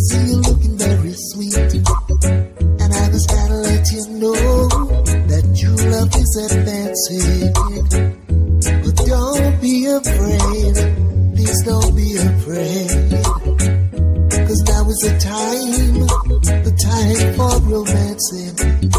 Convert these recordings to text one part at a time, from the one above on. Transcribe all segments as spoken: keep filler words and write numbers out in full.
See you looking very sweet, and I just gotta let you know that true love is advancing. But don't be afraid, please don't be afraid, 'cause now is the time, the time for romancing.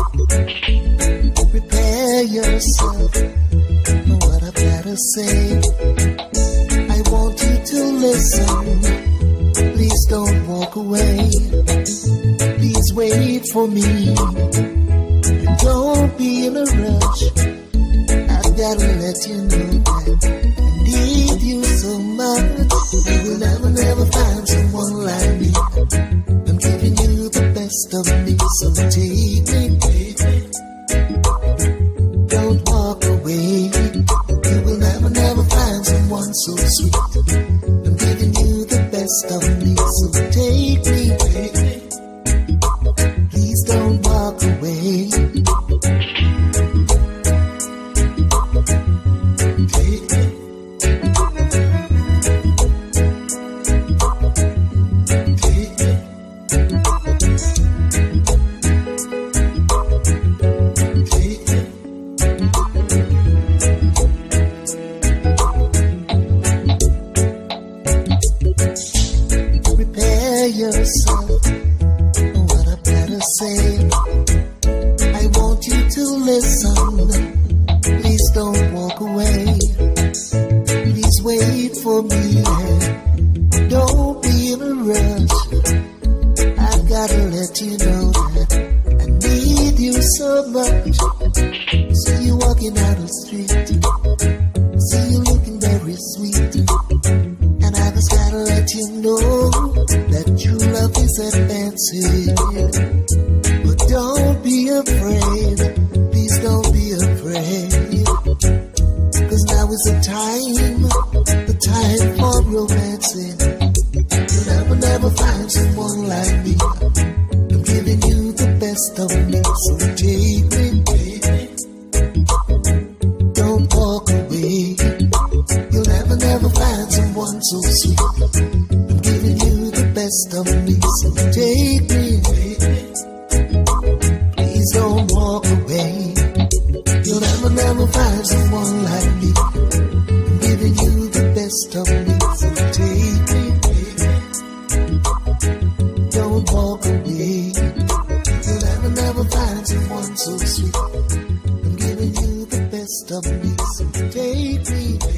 Prepare yourself for what I've gotta say. I want you to listen, please don't walk away. Please wait for me, and don't be in a rush. I've gotta let you know that I need you so much. You will never, never find someone like me. I'm giving you the best of me, so take me. Don't walk away. You will never, never find someone so sweet. I'm giving you the best of me, so take me. Please don't walk away. Prepare yourself for what I've gotta say. I want you to listen. Please don't walk away. Please wait for me. Don't be in a rush. I've gotta let you know that I need you so much. See you walking down the street, see you looking very sweet, and I just gotta let you know that true love is advancing. But don't be afraid, please don't be afraid, 'cause now is the time, the time for romancing. You'll never, never find someone like me. I'm giving you the best of me, so take me. Don't walk away. You'll never, never find someone so sweet. I'm giving you the best of me, so take me. Please don't walk away. You'll never, never find someone like me. I'm giving you the best of me, so take me. Don't walk away. You'll never, never find someone so sweet. I'm giving you the best of me, so take me.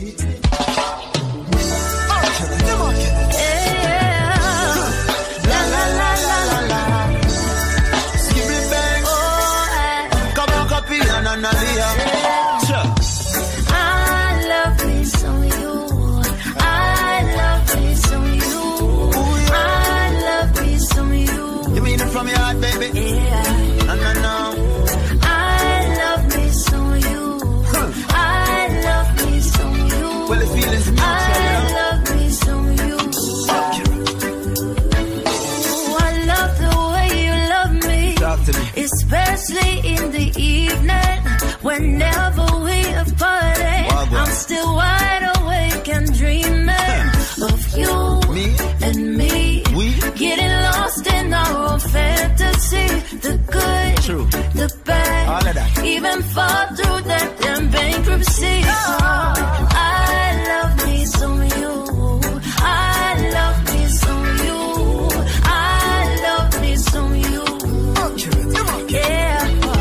From your heart, baby. Yeah. No, no, no. I love me some you. Huh. I love me some you. Well, the feeling's mutual, I you know? love me some you. Ooh, I love the way you love me. Talk to me. Especially in the evening, whenever we are partying. Wow, I'm still wide awake and dreaming huh. of you me? and me. We? Getting lost in our own fantasy, the good, true, the bad, all of that. Even fall through that damn bankruptcy. Oh, I love me some you. I love me some you. I love me some you. Yeah.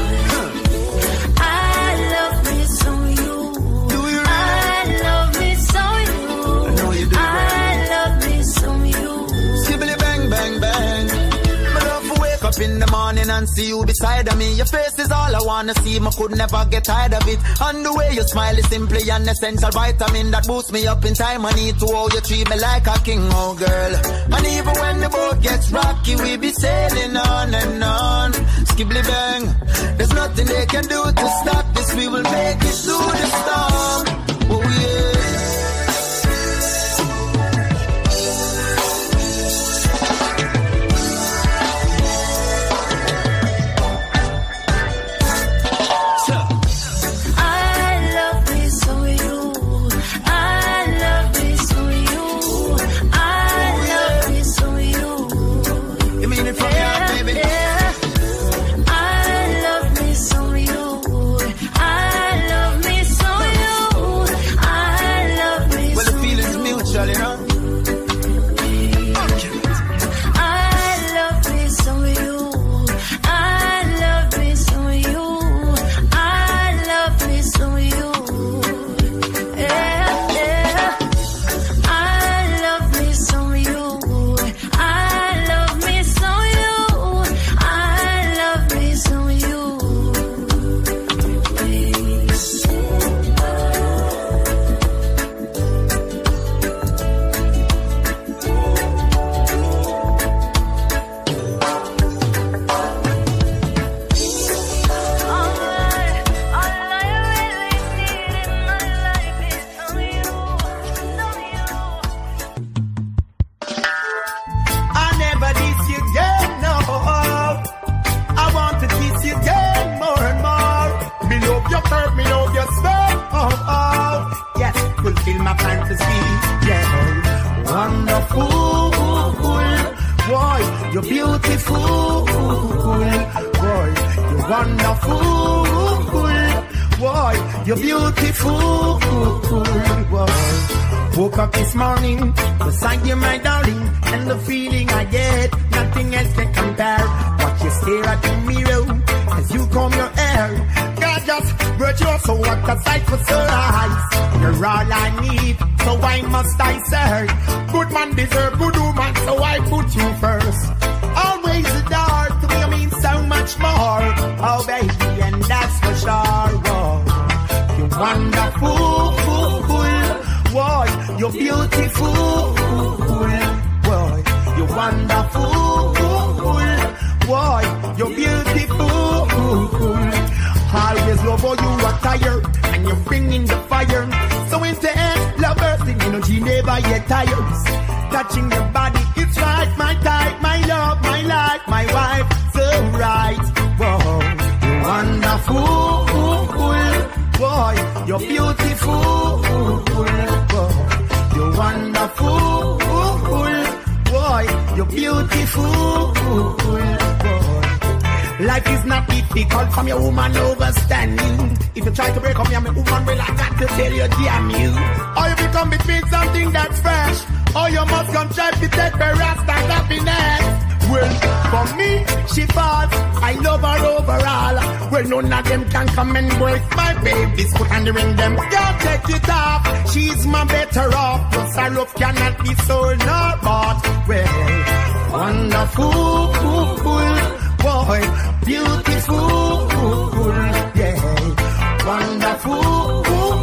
I love me some you. Do you really? I love me some you. I know you do. I love me some you. Skibbly bang bang bang. I love to wake up in the morning and see you beside of me. Your face is all I wanna see, I could never get tired of it. And the way you smile is simply an essential vitamin that boosts me up in time. I need to hold you, treat me like a king, oh girl. And even when the boat gets rocky, we be sailing on and on. Skibbly bang, there's nothing they can do to stop this. We will make it through the storm. Oh yeah. you're beautiful. Boy, you're wonderful. Boy, you're beautiful. Boy, woke up this morning beside you, my darling, and the feeling I get, nothing else can compare. Watch you stare at the mirror as you comb your hair. Gorgeous, virtuous, so what a sight for sore eyes. You're all I need, so why must I serve? Good man deserve good woman, so I put you first. Always the dark, to me I mean so much more. Oh baby, and that's for sure. Whoa. You're wonderful, boy, you're beautiful. Boy, you're wonderful. Boy, you're beautiful. Always love how you attire, and you're bringing the fire. So intense, lovers, the energy never yet tires. Touching your body, it's right, my type, my love, my life, my wife, so right. Whoa, you're wonderful, boy, you're beautiful. Boy, you're wonderful, boy, you're beautiful. Boy. Life is not difficult from your woman overstanding. If you try to break up me, I'm a woman, well, I got to tell you, damn you. Or you become between something that's fresh, or you must come try to take the rest and happiness. Well, for me, she falls, I love her overall. Well, none of them can come and break my baby's foot and ring them. Can't take it off, she's my better off. Plus her love cannot be sold nor bought. Well, wonderful, boy, beautiful, yeah, wonderful,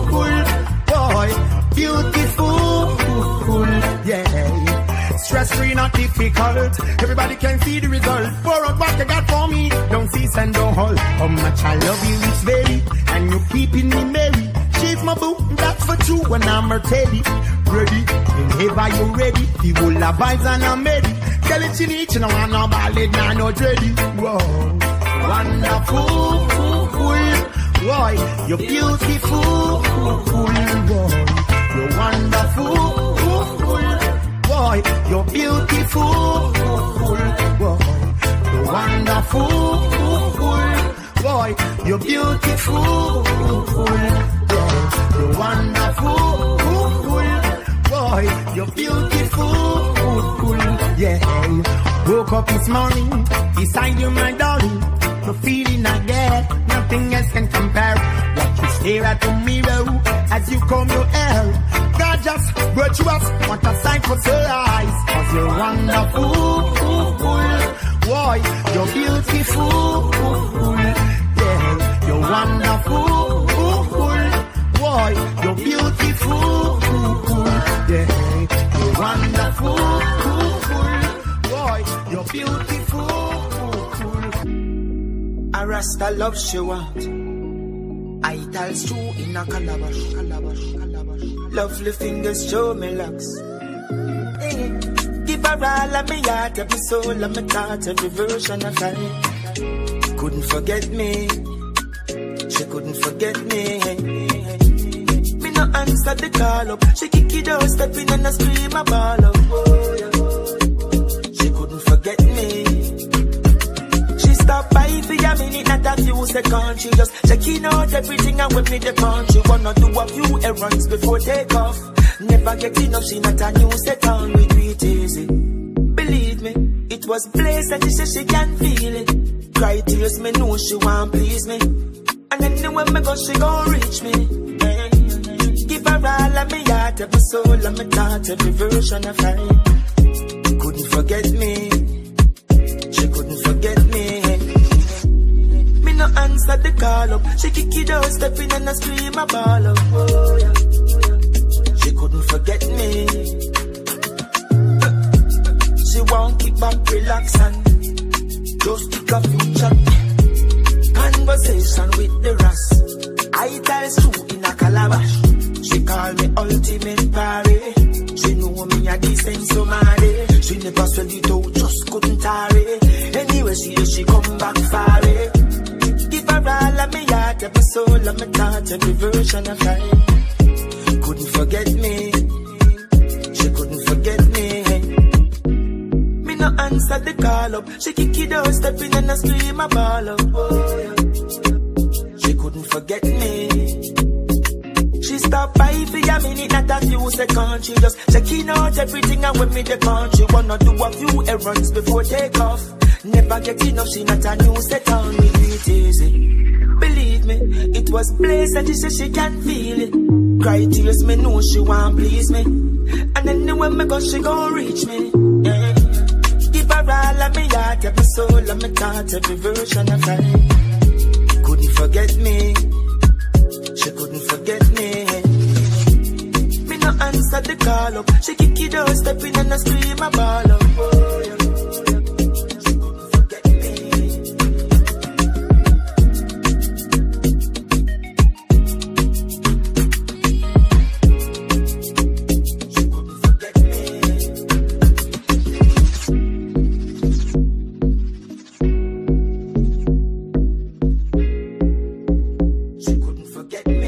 boy, beautiful, yeah. Stress-free, not difficult. Everybody can see the result. Pour out what you got for me. Don't cease and don't hold. How much I love you is very, and you're keeping me merry. She's my boo, that's for true when I'm her teddy. Ready, whenever you're ready. The whole of vibes and I'm ready. Tell it you need, you know I'm not ballad, now not ready. Whoa, wonderful, boy, you're beautiful, boy, you're wonderful, boy, you're beautiful, boy, you're wonderful, boy, you're beautiful, yeah, you're wonderful, boy, you're beautiful. Yeah, woke up this morning beside you, my darling. The feeling I get, nothing else can compare. Watch you stare at the mirror as you comb your hair. Gorgeous, virtuous, what a sight for sore eyes. Cause you're wonderful, boy, you're beautiful. Yeah, you're wonderful, boy, you're beautiful. Yeah, you're wonderful. You're beautiful. A Rasta love she want. I tells true in a calabash, calabash, calabash. Lovely fingers show me locks. Hey. Give her all of me heart, every soul of my thoughts, every version of her. Couldn't forget me. She couldn't forget me. Me no answer the call up. She kick it out, step in and I scream a ball up. Oh, yeah. Forget me. She stopped by for a minute, not a few seconds. She just checking out everything and with me the punch. She wanna do a few errands before take off. Never get enough, she not a new set on. We do it easy. Believe me, it was bliss and she said she can feel it. Cry tears, me know she want please me. And anywhere me go, she gon' reach me. Hey. Give her all of me heart, every soul of me thought, every version of her. Couldn't forget me. She couldn't forget me. Me no answer the call up. She kick it out, step in and I scream a ball up. Oh, yeah. She couldn't forget me. She won't keep back, relax and just pick up future. Conversation with the Ras. I tell true in a calabash. She call me ultimate party. She know me a decent somebody. She never sell it out, just couldn't tarry. Anyway, she she come back far. Give her all of me heart, every soul of my thoughts, every version of her. Couldn't forget me. She couldn't forget me. Me no answer the call up. She kick it out, step in and I scream a ball up. Oh, yeah. She couldn't forget me. She stopped by for a minute, not a few seconds. She just checking out everything and when me the country. Wanna do a few errands before take off. Never get enough, she not a new set on me. It easy. Believe me, it was bliss and she said she can feel it. Cry tears, me know she want please me. And then when me go, she gon' reach me. Yeah. Give her all of me heart, every soul of me thought, every version of her. Couldn't forget me. She couldn't forget me. Me no answer the call up. She kick it out, step in and I scream a ball up. Oh, yeah. She couldn't forget me. She couldn't forget me. She couldn't forget me.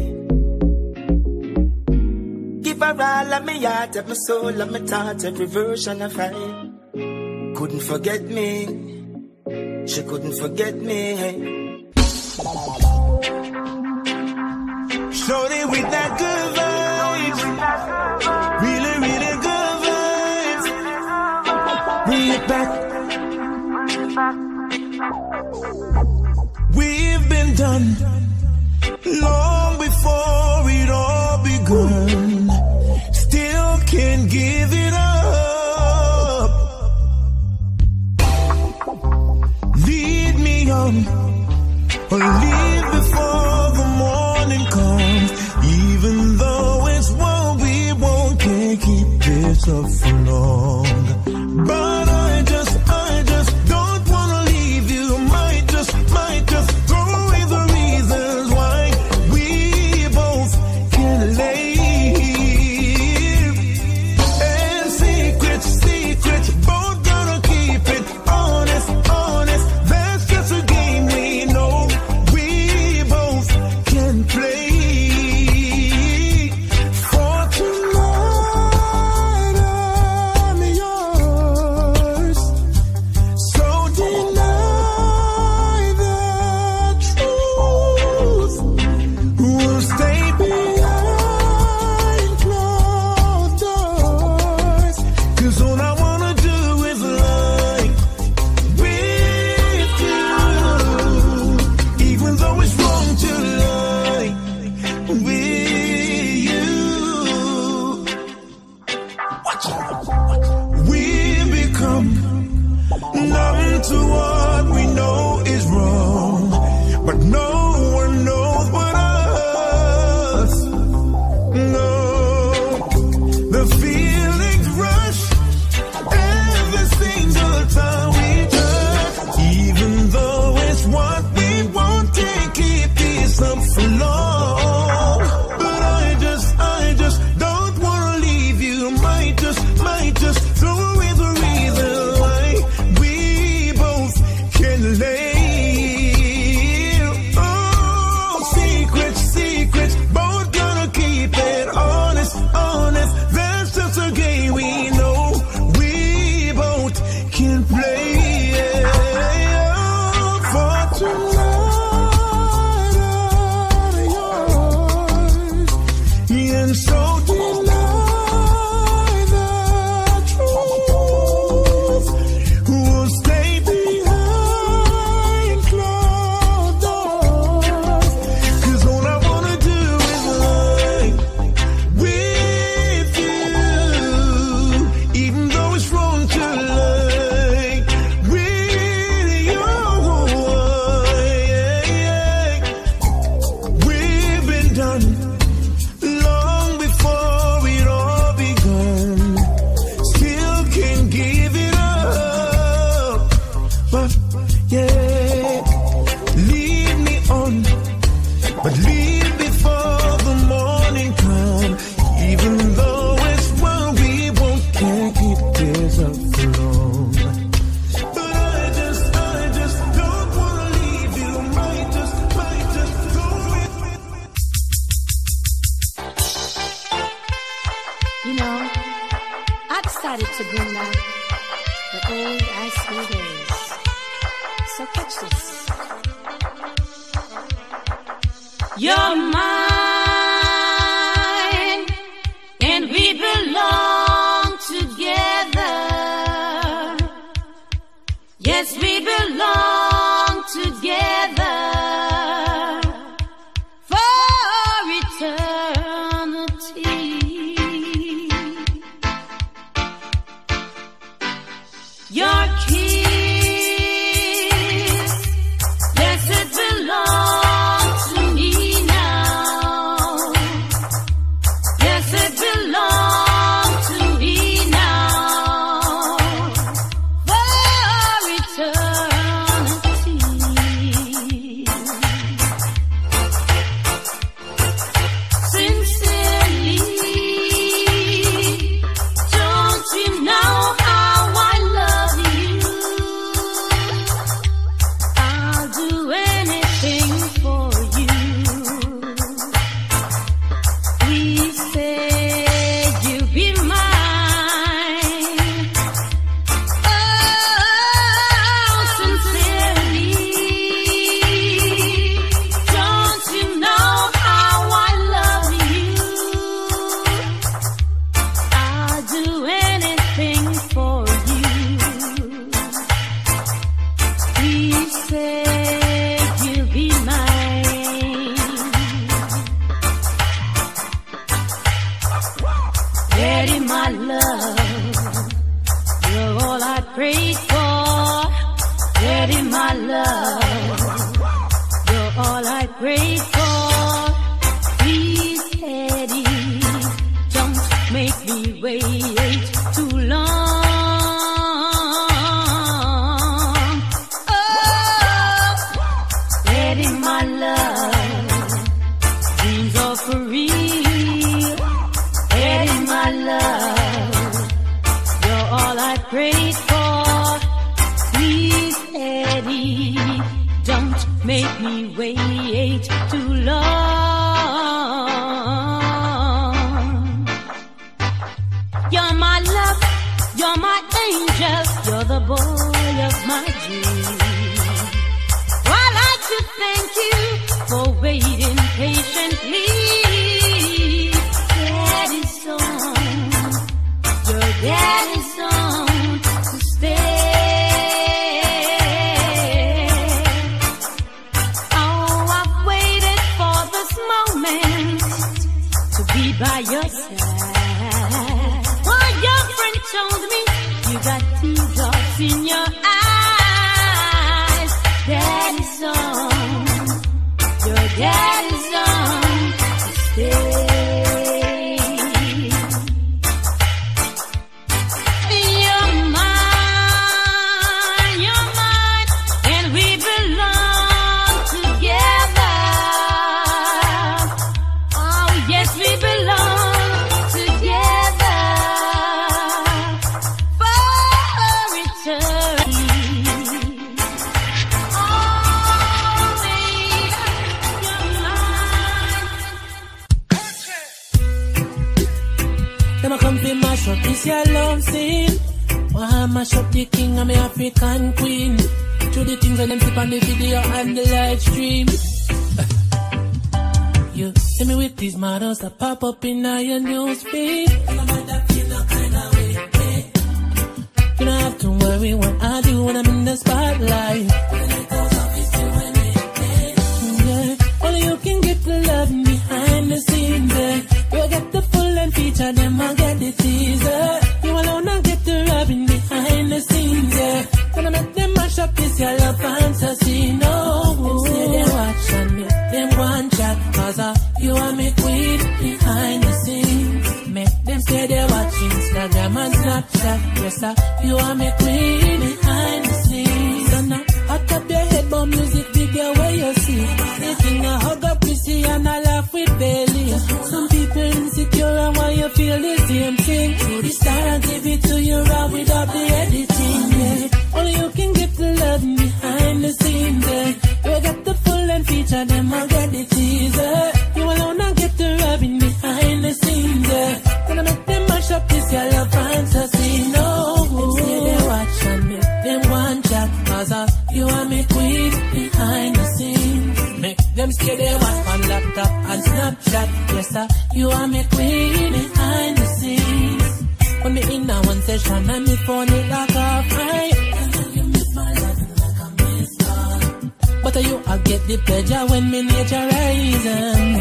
Give her all of me heart, every soul, of me thought, every version of her. Couldn't forget me. She couldn't forget me. Shorty with that good vibes, really, really good vibes. Bring it back. We've been done long before it all begun. Still can't give it up. Lead me on, or leave before the morning comes. Even though it's what we want, can't keep this up for long. But I just, I just don't wanna leave you. Might just, might just throw away the reasons why we both can lay. And secrets, secrets, both gonna keep it honest, honest. That's just a game we know we both can play. For tonight I'm yours, so deny the truth. We'll stay behind closed doors, 'cause all I wanna do is lie with you. Even though it's wrong to lie with you. Watch out. We become numb to what we know is wrong, but no one knows but us. No, the feelings rush every single time we touch. Even though it's what we want, can't keep this up for long. But I just, I just don't wanna leave you. Might just, might just throw away the reason why we both can lay. Oh, secrets, secrets, both gonna keep it honest, honest. That's just a game we know we both can play. For tonight I'm yours, and so deny the truth. We'll stay behind closed doors, 'cause all I wanna do is lie with you. Even though it's wrong to lie with you. We've been done long before it all begun. Still can't give it up. But yeah, lead me on, but leave before the morning comes. Even though it's what we want, can't keep this up for long. But I just, I just don't wanna leave you. Might just, might just go with me. You know, I decided to bring out the So catch this. You're mine, and we belong together. Yes, we belong together for eternity. Your kiss, yes, it belongs to me now. Yes, it belongs to me now for eternity. Sincerely, don't you know how I love you? I'll do anything for you. Please say you'll be mine. Oh, sincerely, don't you know how I love you? I'll do anything for you. Please say you'll be mine. Daddy, my love, you're all I prayed for. Daddy, my love, you're all I prayed for. Please, Daddy, don't make me wait too long. Oh, Daddy, my love, dreams are for real. Daddy, my love, you're all I prayed for. Please, Daddy, don't make me wait too long. You're my love, you're my angel, you're the boy of my dreams. I'd like to thank you for waiting patiently. Daddy's song, your daddy's song to stay. Oh, I've waited for this moment to be by your side. Oh, your friend told me you got teardrops in your eyes. Daddy's song, your daddy's song to stay. You're mine, you're mine, and we belong together. Oh, yes, we belong together for eternity. Oh, baby, you're mine. Them a come fi mash up this your love scene. Why mash up the king and me African queen? To the things that them keep on the video and the live stream. You see me with these models that pop up in your news feed. You don't have to worry what I do when I'm in the spotlight. Yeah, only you can get the love behind the scenes. Yeah. You get the full and feature, them I get the teaser. You alone I get the rubbing behind the scenes. Yeah, gonna make them mash up this your love fantasy. No, them say they watching me, them one chat, cause uh, you are me queen behind the scenes. Make them say they watch Instagram and Snapchat. Yes sir, you are me queen behind the scenes. So now hot up your head, but music video where you see. They think I hug up Chrissy and I laugh with Bailey. Some people insecure and why you feel the same thing. So the star and give it to you raw without the editing. Yeah. Only you can get the love behind the scenes. Yeah. You get the full and feature, them I get the teaser. You alone I get the rubbing behind the scenes. Yeah. Gonna make them mash up this your love fantasy. No, them say they watching me, them stay there watch on laptop and Snapchat. Yes sir, you are my queen behind the scenes. When me in a one session and me phone it like a fire. You miss my love like a miss call. But you I get the pleasure when me nature rising.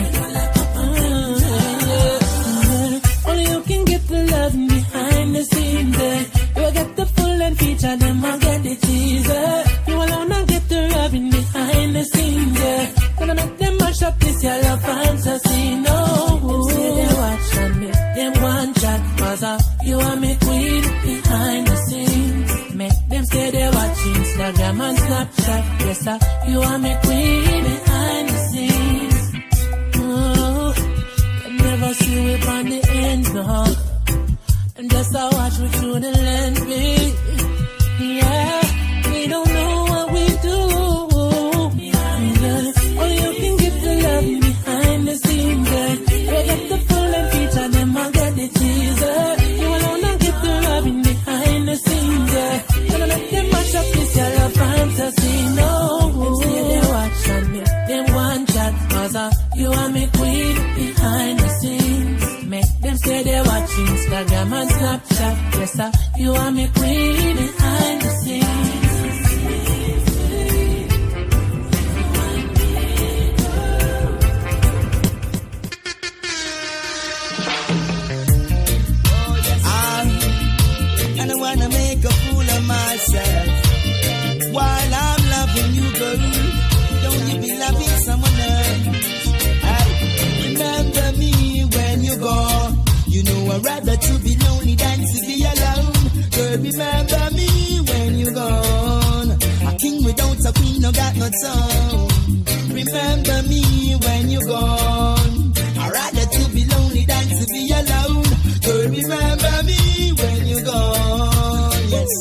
Only you can get the love behind the scenes. Eh. You get the full and feature, them I get the teaser. You alone I get the rubbing behind the scenes. Eh. Gonna make them mash up this your love fantasy. No, say they watch and make them one chat. Cause uh, you are my queen behind the scenes. Make them say they watch Instagram and Snapchat. Yes sir, you are my queen behind the scenes. Oh, can never see we on the end, no. And just I watch we through the lens, baby. Yeah, we don't know what we do. Yeah. Only you can get the love behind the scenes. Yeah. You get the full and feature, them I get the teaser. You alone I get the rubbing behind the scenes. Yeah. Gonna make them mash up this your love fantasy. No, them say they watch and make them one chat. Cause uh, you are my queen behind the scenes. Make them say they watch Instagram and Snapchat. Yes sir, you are my queen behind the scenes. I don't wanna make a fool of myself while I'm loving you, girl. Don't you be loving someone else. Hey, remember me when you go. You know I'd rather to be lonely than to be alone. Girl, remember me when you're gone. A king without a queen, no got no throne. Remember me when you're gone. I'd rather to be lonely than to be alone. Girl, remember me when you're gone. Yes.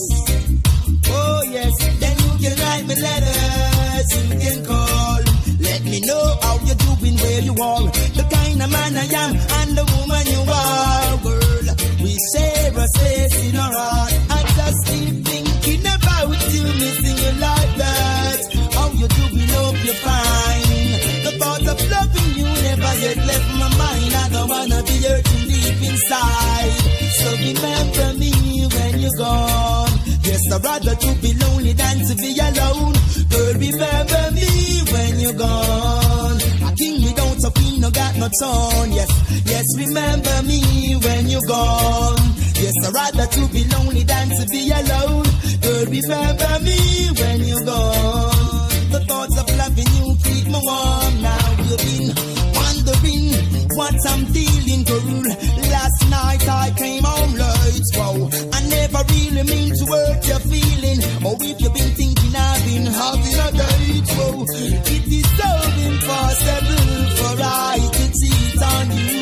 Oh yes. Then you can write me letters. You can call. Let me know how you're doing, where you are. The kind of man I am and the woman you are, girl. We share a space in our heart. I just keep thinking about you, missing you like that. How you doing, hope you're fine. The thought of loving you never yet left my mind. I don't wanna be hurting deep inside. So remember me when you're gone. Yes, I'd rather to be lonely than to be alone. Girl, remember me when you're gone. A king without a queen, no got no throne. Yes, yes, remember me when you're gone. Yes, I'd rather to be lonely than to be alone. Girl, remember me when you're gone. The thoughts of loving you keep me warm. Now you've been wondering what I'm feeling, girl. Last night I came home late, wow. I never really mean to hurt your feeling. Or if you've been thinking I've been having a date, wow. It is so impossible for I to cheat on you,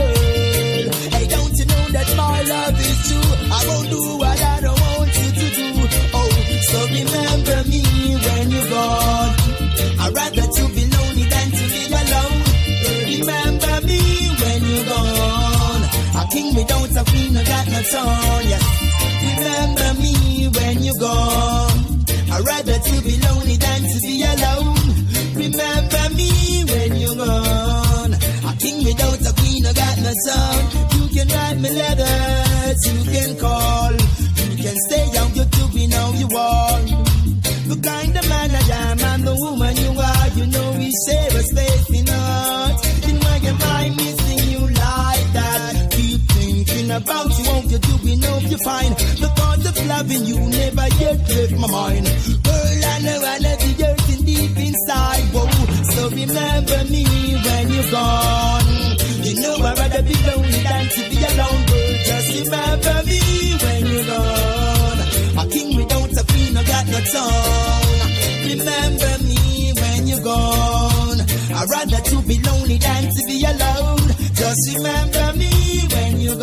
girl. Hey, don't you know that my love is true? I won't do what I don't want you to do. Oh, so remember me when you're gone. I'd rather to be lonely than to be alone. Remember me when you're gone. A king without a queen, no got no throne. Yes. Remember me when you're gone. I'd rather to be lonely than to be alone. Remember me when you're gone. A king without a queen, no got no son. You can write me letters, you can call. You can stay out, you're doing how you want. The kind of man I am and the woman you are. You know we share a space in heart. Then why am I missing you like that? Keep thinking about you, won't you doing hope you find. The thought of loving you never yet left my mind. Girl, I know I love you hurting deep inside. Whoa, so remember me when you're gone. You know I'd rather be lonely than to be alone. Girl, just remember me when you're gone. A king without a queen, no got no tongue. Remember me when you're gone. I'd rather to be lonely than to be alone. Just remember me when you're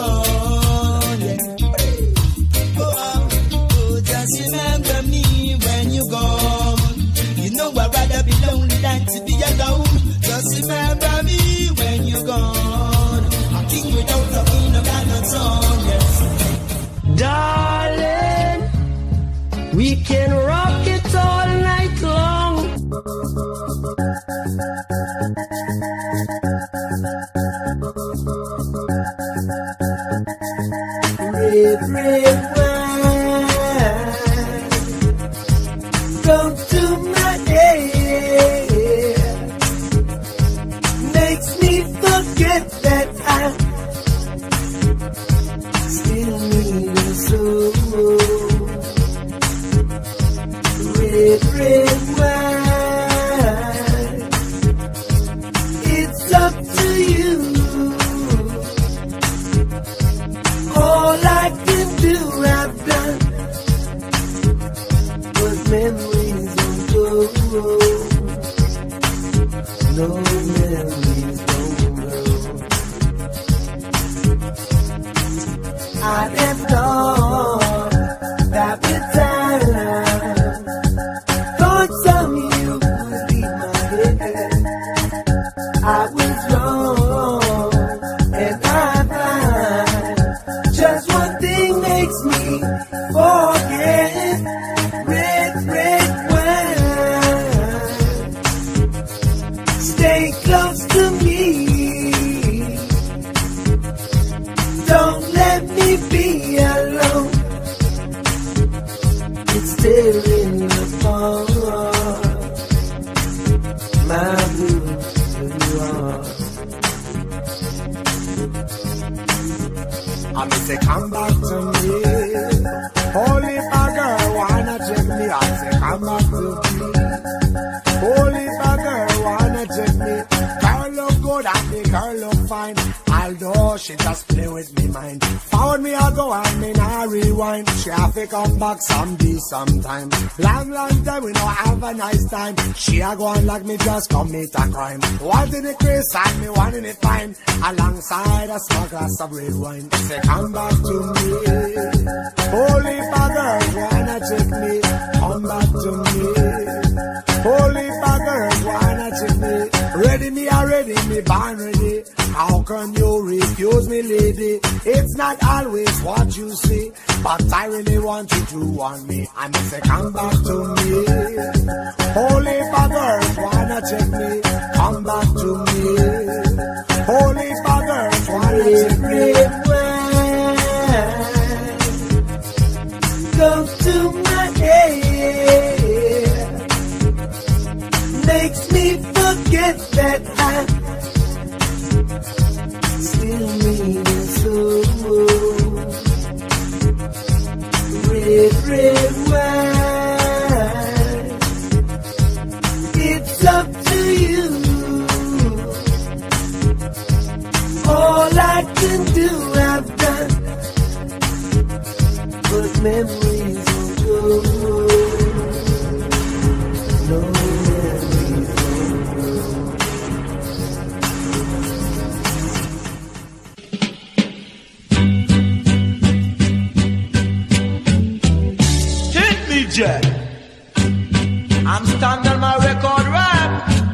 gone. Yeah. Oh, oh, just remember me when you're gone. You know I'd rather be lonely than to be alone. Just remember me when you're gone. A king without a queen, no got no tongue. Yes. Darling, we can rock it all night long. Red, red wine, go to my head, makes me forget that I still need a soul. Red, red wine, it's up to you. All I can do, I've done, but memories don't go. No memories don't go. I have thought that with time, thoughts of you would leave my head. I was wrong, and I find just one thing makes me forget. Red, red wine, stay close to me. Don't let me be alone. It's tearing apart my blue heart. I may say, come back to me. Holy my girl, wanna check me? I say, come back to me. Holy my girl, wanna check me? Girl look good and the girl look fine. Although she just play with me mind. Found me I go and me now rewind. She have to come back someday sometime. Long long time we don't have a nice time. She a go on like me just commit a crime. One in the Chris and me one in the fine. Alongside a small glass of red wine. Say come back to me. Holy my girls wanna check me. Come back to me. Holy my girls wanna check me. Ready me already, me born ready. How can you refuse me, lady? It's not always what you see, but I really want you to want me. I must say, come back to me. Holy buggers wanna check me. Come back to me. Holy buggers wanna check me. Go to my head, makes me forget that I still need a soul. Red, red wine, it's up to you. All I can do, I've done, but memories don't go. No memories don't go. Jack. I'm standing on my record rap.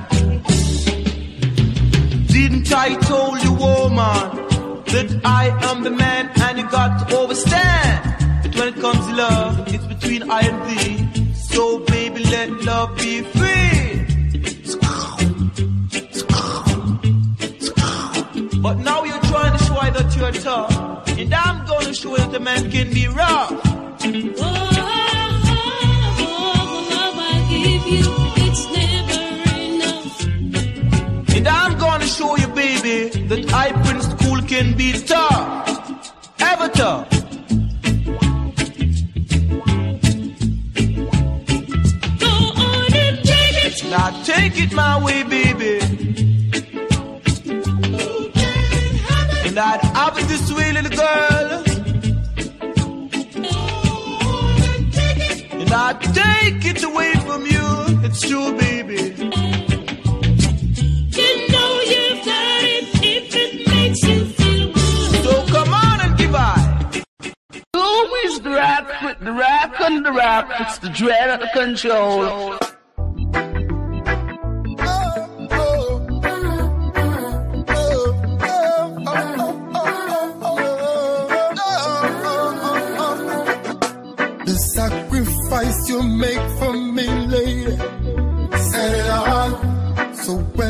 Didn't I told you, woman, that I am the man and you got to overstand. But when it comes to love, it's between I and thee. So baby, let love be free. But now you're trying to show that you're tough, and I'm gonna show you that a man can be rough. Oh. It's never enough. And I'm gonna show you, baby, that I Prince Cool can be tough. Ever tough. Go on and take it. Now take it my way, baby. And I'd have it this way, little girl. And I'd take it away from you. It's true, baby. You know you've got it if it makes you feel good. So come on and give I. Who is the rap with the rap and the rap? It's the dread of the control. The sacrifice you make for me, lady, set it on. So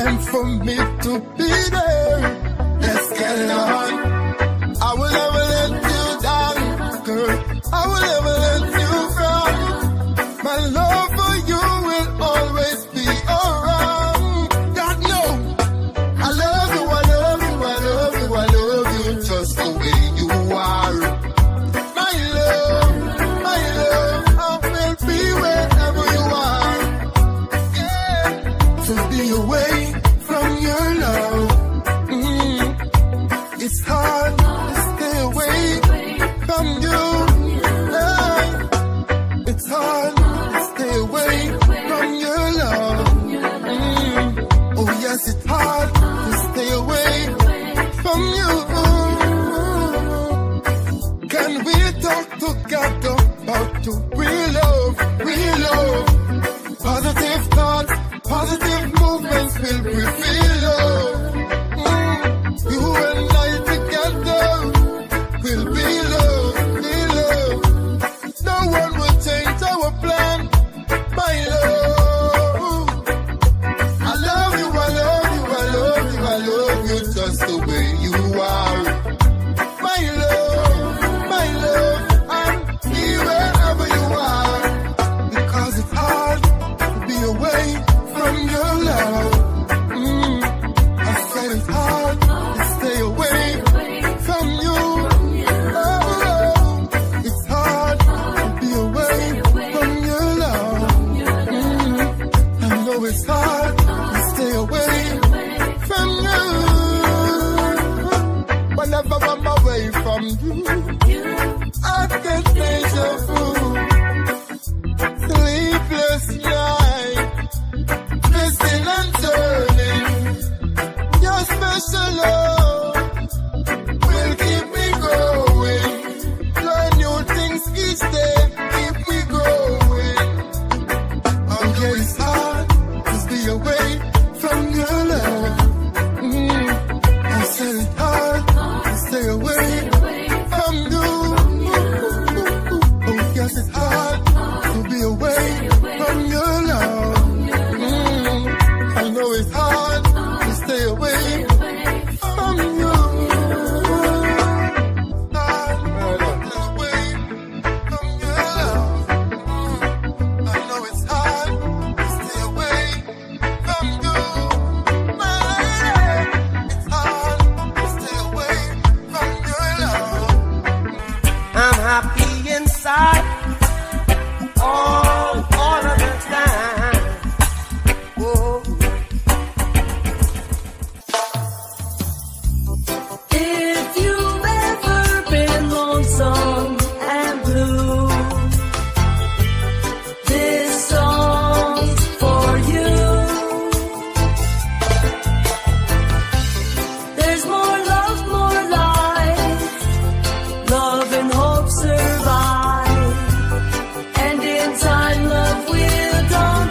time for me to be there. Let's get it on. I will never let you down, girl. I will never let you down. My love for you will always be around. God knows I love you, I love you, I love you, I love you just the way you are. My love, my love, I will be wherever you are. Yeah, to be away from your love. Mm. It's hard to stay away from you. Yeah. It's hard to stay away from your love. Mm. Oh yes, it's hard to stay away from you. Can we talk together about the real love, real love? Positive thoughts, positive movements will reveal love. Mm. You and I together will be love, be love. No one will change our plan, my love. I love you, I love you, I love you, I love you just the way you are. My love, my love, I'll be wherever you are. Because it's hard to be away from your love. Mm. I said it's hard to stay away from you. Oh, it's hard to be away from your love. Mm. I know it's hard to stay away from you. Whenever I'm away from you, I get deja vu. Sleepless night, twisting and turning. Your special love will keep me going. Learn new things each day, keep me going. Oh yeah, it's hard to stay away from your love. Mm. I said it's hard to stay away from you. Oh yes, it's hard to be away from your love. Mm. I know it's hard to stay away from you. Hard to stay away from your love. Mm. I know it's hard to stay away from you. My love, it's hard to stay away from your love. I'm happy inside all, all of the time. Whoa. If you've ever been lonesome and blue, this song's for you. There's more love, more life. Love and hope survive. And in time, love will come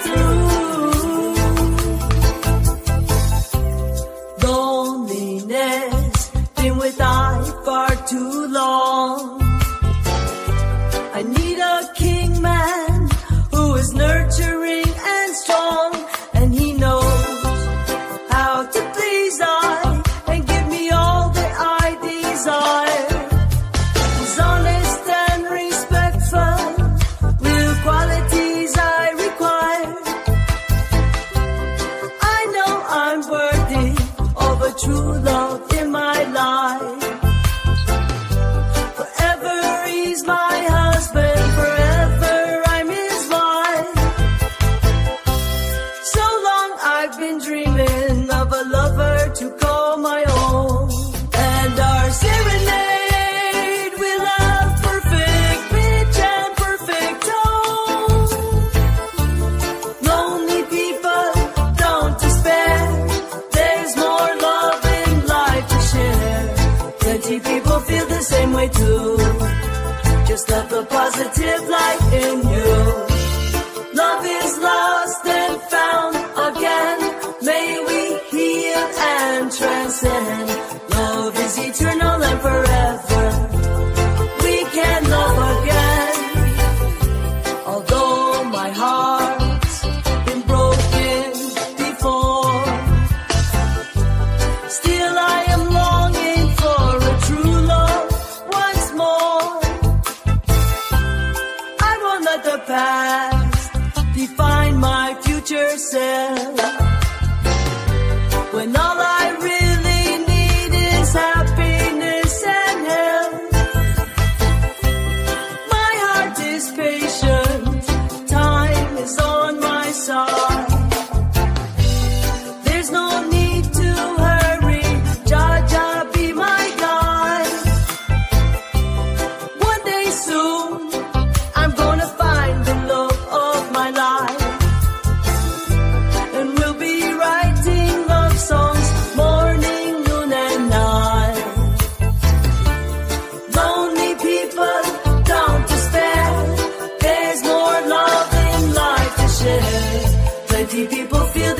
through. Loneliness been with I far too long. I need a king man who is nurturing and strong, and he knows how to please I and give me all that I desire. He's honest and respectful, real qualities I require. I know I'm worthy of a true love in my life. Forever he's my husband, forever I'm his wife. So long I've been dreaming of a lover to call my own. And our serenade will have perfect pitch and perfect tone. Lonely people, don't despair. There's more love in life to share. Plenty people feel the same way too. Just love the positive light in you. Love is lost and found again. May we heal and transcend. Love is eternal and forever. We can love again. Although my heart's been broken before,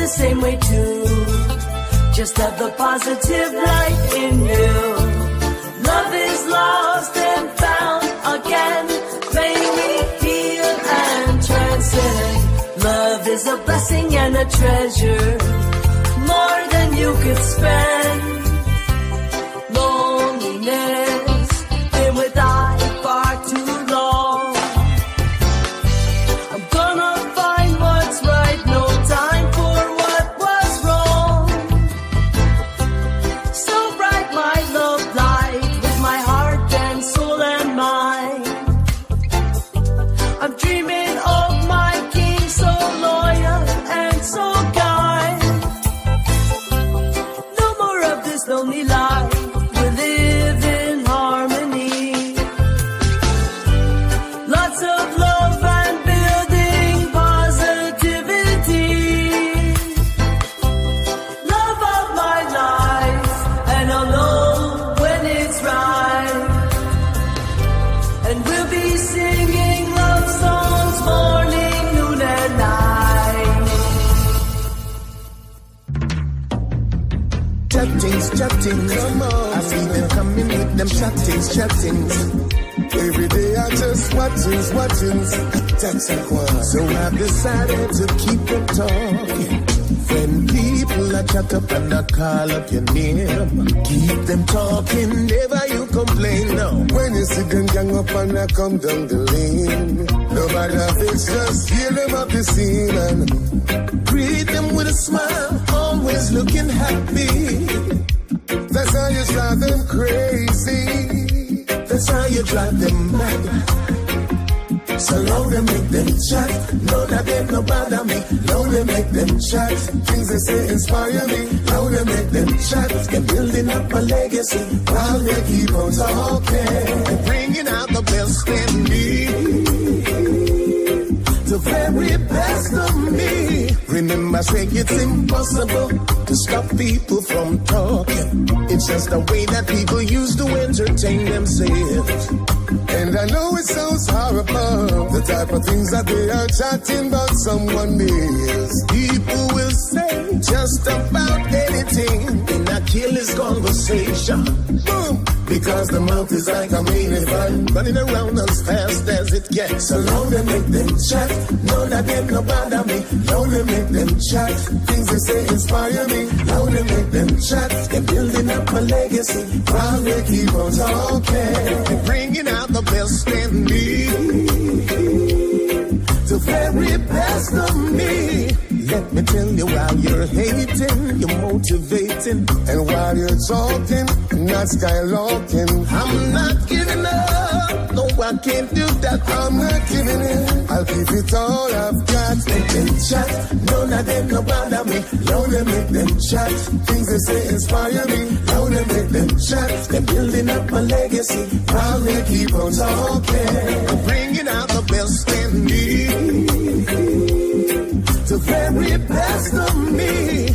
the same way too. Just have the positive light in you. Love is lost and found again. May we heal and transcend. Love is a blessing and a treasure, more than you could spend. Loneliness been with I far too long. I'm gonna find what's right, no time for what was wrong. So bright my love light with my heart and soul and mind. I'm dreaming of my king, so loyal and so kind. No more of this lonely life. We live in harmony. Lots of love and building positivity. Love of my life, and I'll know when it's right. And we'll be singing love songs morning, noon and night. Chattings, chattings, come on. I see them coming with them chattings, chattings. Every day I just watchings, watchings. That's a quad. So I've decided to keep them talking. When people are chat up and I call up your name, keep them talking, never you complain, no. When you see them gang up and I come down the lane, nobody fix, just hear them up the scene and greet them with a smile, always looking happy. That's how you drive them crazy. That's how you drive them mad. So long they make them chat. No, that they no bother me. Long they make them chat. Things they say inspire me. Long they make them chat. They're building up a legacy while they keep on talking. They're bringing out the best in me, the very best of me. Remember, say it's impossible to stop people from talking. It's just the way that people used to entertain themselves. And I know it sounds horrible, the type of things that they are chatting about someone else. People will say just about anything in a killer's conversation. Boom! Because the mouth is like a minivan, running around as fast as it gets. So long they make them chat, no that they no bother me. Long they make them chat, things they say inspire me. Long they make them chat, they're building up a legacy while they keep on talking. They're bringing out the best in me, the very best of me. Let me tell you, while you're hating, you're motivating. And while you're talking, not skylarking. I'm not giving up, no I can't do that. I'm not giving in, I'll give it all I've got. Make them chat, none of them no bother me. Now they make them chat, things they say inspire me. Now they make them chat, they're building up a legacy while they keep on talking. They're bringing out the best in me, the very best of me.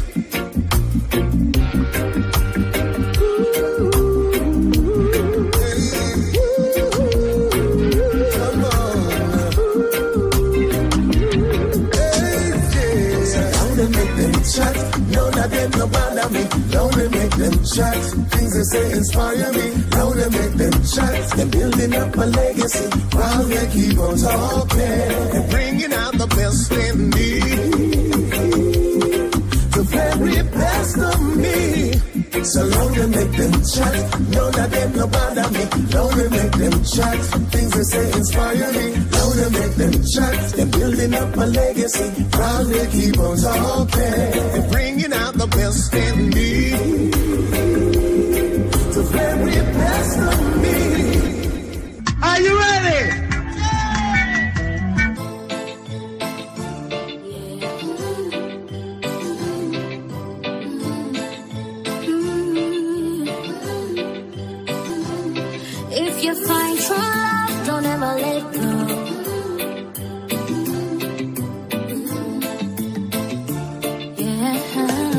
Come on. Hey, yeah. So now they make them chat, no that they no bother me. Now they make them chat, things they say inspire me. Now they make them chat, they're building up a legacy while they keep on talking. They're bringing out the best in me, the very best of me. So long they make them chat, no that they no bother me. Now they make them chat, things they say inspire me. Now they make them chat, they're building up a legacy while they keep on talking. They're bringing out the best in me, the very best of me. Are you ready? If you find true love, don't ever let it go. Yeah.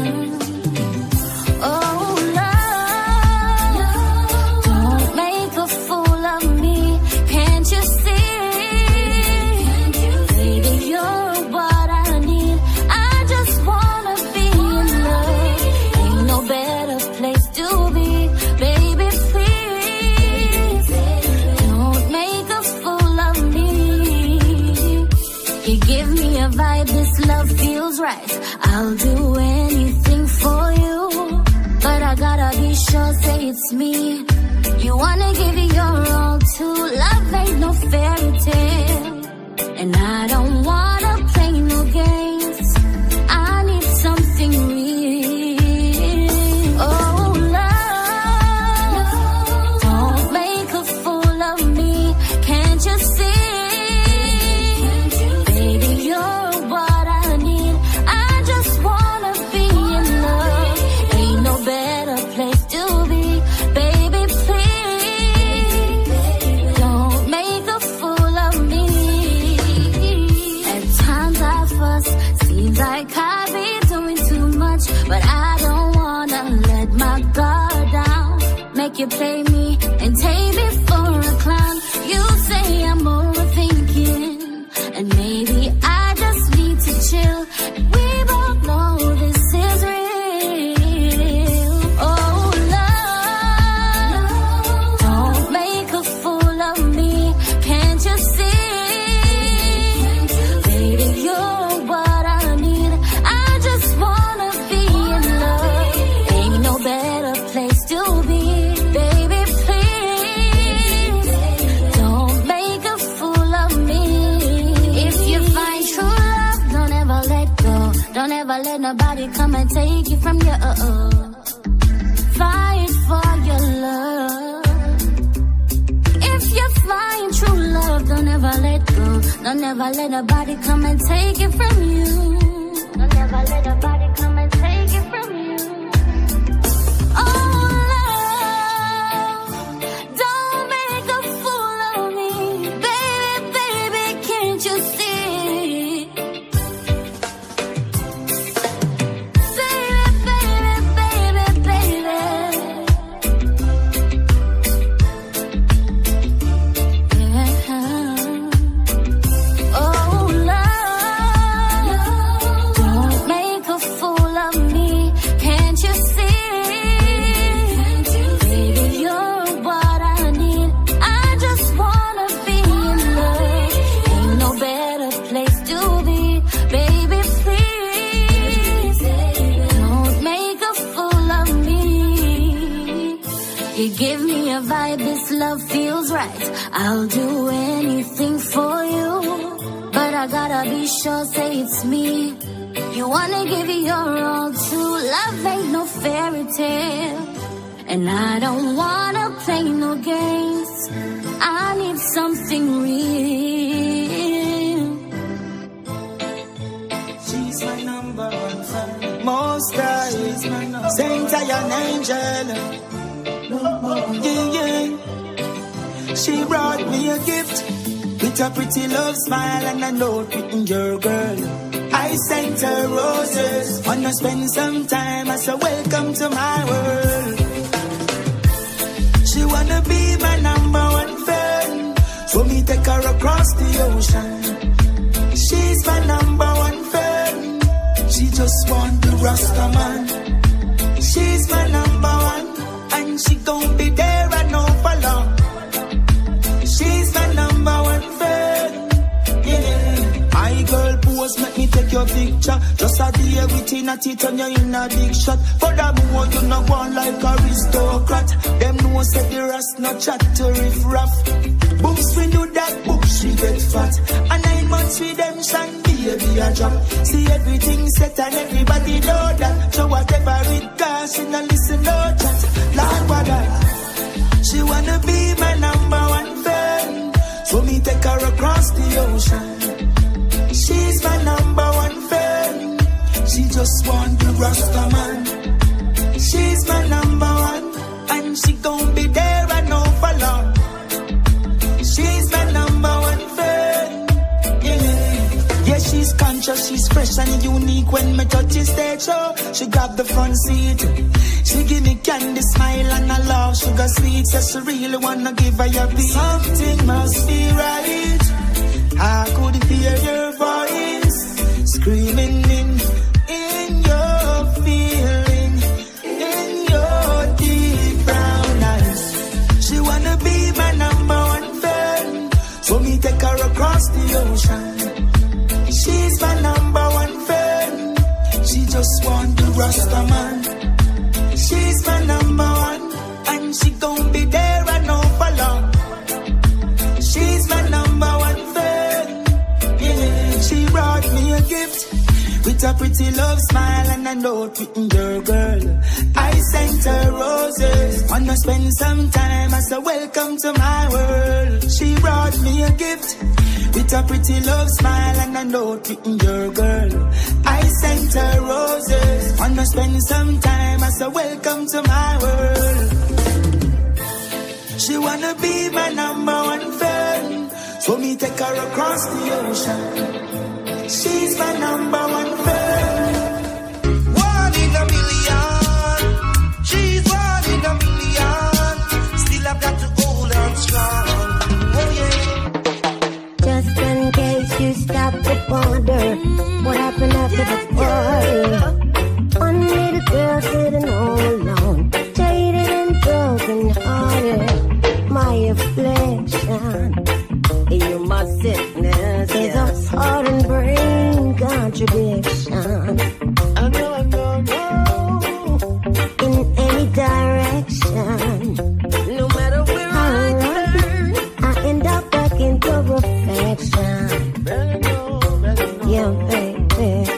Oh, love, don't make a fool of me. Can't you see? vibe, this love feels right. I'll do anything for you, but I gotta be sure, say it's me. You wanna give it your all too. Love ain't no fairy tale, and I don't wanna play no games. I need something real. Oh, love, don't make a fool of me. Can't you see? Baby, you're what I need. I just wanna be in love. Ain't no better place to be. Baby, please, don't make a fool of me. At times I fuss, seems like I be doing too much, but I don't wanna let my guard down. Make you play me and take me for a clown. You say I'm overthinking, and maybe I just need to chill. We both know this is real. Oh, love, don't make a fool of me. Can't you see? Baby, you're what I need. I just wanna be in love. Ain't no better place to be. Baby, please, don't make a fool of me. If you find true love, don't ever let go. Don't ever let nobody come and take you from you. Fight for your love. If you find true love, don't ever let go. Don't ever let nobody come and take it from you. Don't ever let nobody come and take it from you. Oh, love, don't make a fool of me. Baby, baby, can't you see? Baby, baby, baby, baby. Yeah. Oh, love, don't make a fool of me. Can't you see? Baby, you're what I need. I just wanna be in love. Ain't no better place to be. Baby, please, don't make a fool of me. You give me a vibe, this love feels right. I'll do anything for you, but I gotta be sure, say it's me. You wanna give it your all too. Love ain't no fairy tale, and I don't wanna play no games. I need something real. She's my number one fan. Most eyes, Saint I an angel. Yeah, yeah. She brought me a gift with a pretty love smile and a note written, your girl. I sent her roses. Wanna spend some time. I said, welcome to my world. She wanna be my number one fan, so me take her across the ocean. She's my number one fan. She just want the Rasta man. She's my number one, and she gon' be there I know for long. She's my number one fan. Yeah. My girl pose, make me take your picture. Just a day within a teeth and you're in a big shot. Furthermore, you not one like aristocrat. Them know say the rest no chat to riff raff. Books we do that, books she get fat. And nine months redemption, baby a drop. See everything set and everybody know that. So whatever it costs, she no listen no chat. Lord, what that? She wanna be my number one fan, so me take her across the ocean. She's my number one fan. She just want the Rasta man. She's my number one, and she gon' be there I know for long. She's my number one fan. Yeah, yeah, she's conscious, she's fresh and unique. When me touch the stage show, she grab the front seat. She give me candy, smile and a love, sugar sweet. Says she really wanna give her a beat. Something must be right. I could hear your voice screaming in, in your feeling, in your deep brown eyes. She wanna be my number one fan, so me take her across the ocean. She's my number gift with a pretty love smile and a note written, your girl. I sent her roses, wanna spend some time. I said, welcome to my world. She brought me a gift with a pretty love smile and a note written, your girl. I sent her roses, wanna spend some time. I said, welcome to my world. She wanna be my number one fan, so me take her across the ocean. She's my number one fan. One in a million. She's one in a million. Still I've got to hold on strong. Oh yeah. Just in case you stop to wonder what happened after the party. One little girl sitting all alone, jaded and broken hearted. My affliction, you my sickness is a heart and brain contradiction. I know, I know, I know. In any direction, no matter where I, I turn, I end up back into reflection. Better know, better know. Yeah, baby.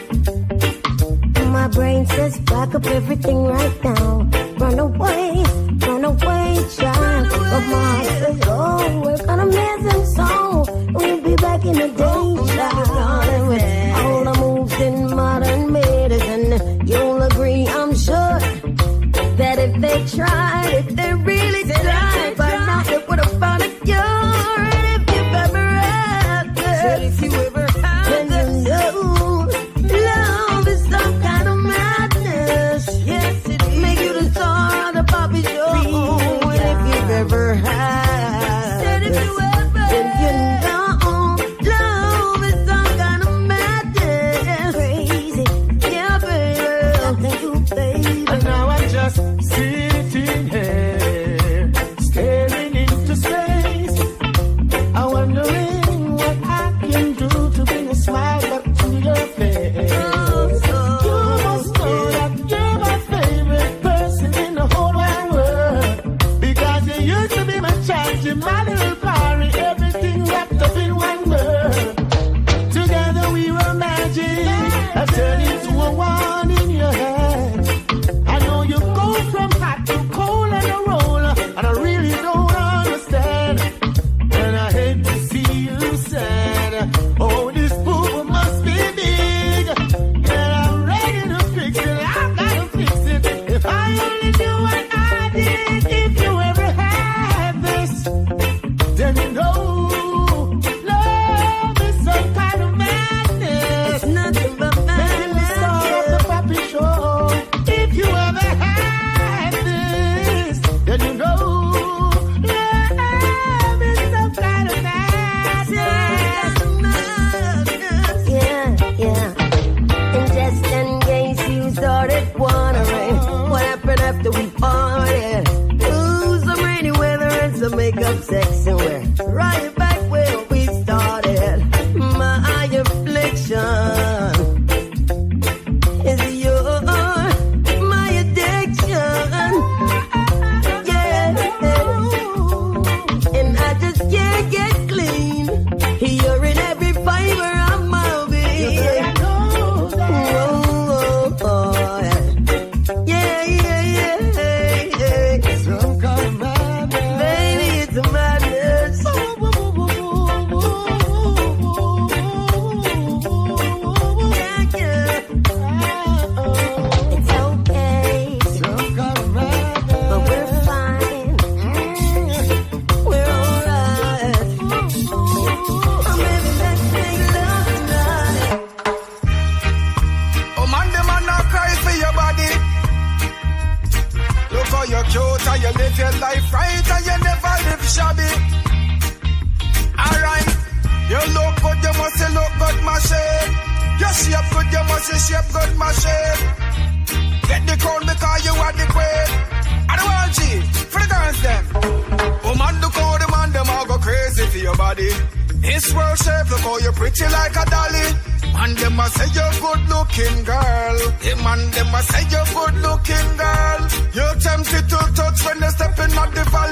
My brain says back up everything right now. Run away, run away, child. But my heart says, oh, we're gonna miss him so. We'll be back in the day, child. And with all the moves in modern medicine, you'll agree, I'm sure, that if they tried, if they really tried, by now they would have found a cure. And if you've ever had this, if you ever had this, then you know love is some kind of madness. Yes, it is. Make you the star of the Poppy Show. And if you've ever had, said if you ever, then you know love is some kind of madness. Crazy, yeah, baby. Nothing you, baby. And now I'm just sitting here, staring into space. I'm wondering what I can do to bring a smile back to your face. Oh, so You must know that you're my favorite person in the whole wide world. Because you used to be my child, you're my little glory, everything wrapped up in one word. Together we were magic, I turned into a one in your hand. I know you go from hot to cold and a roll, and I really don't understand. And I hate to see you sad. Oh, this boo must be big. And I'm ready to fix it. I gotta fix it. If I only knew what I did, if you ever had this, then you know love is some kind of madness. it's nothing but And the star of the Poppy Show. If you ever had this, then you know love is some kind of madness. Yeah, yeah. And just in case you started wondering what happened after we parted. Ooh, some rainy weather and some makeup sex, and we're right back where we started. My affliction is your, my addiction. Yeah. And I just can't get clean. You're in every fiber of my being. Oh, oh, oh, yeah, yeah, yeah, yeah. Some kind of madness. Baby, it's a madness. Yeah, yeah. It's okay, Some kind of madness. but we're fine. We're alright. Oh, baby, let's make love tonight. Oh man, the man not cry for your body. Look how you're cute and you live your life right and you never live shabby. Alright, you look good, you must say look good, my shade. You shape good, you must say shape good, my shade. Get the crown because you are the queen. I don't want G for the girls them. Oh man, look how the man them all go crazy for your body. This world shape, look how you're pretty like a dolly. Man, them a say you're good looking girl. The man, them a say you're good looking girl. You're tempted to touch when they step in at the valley.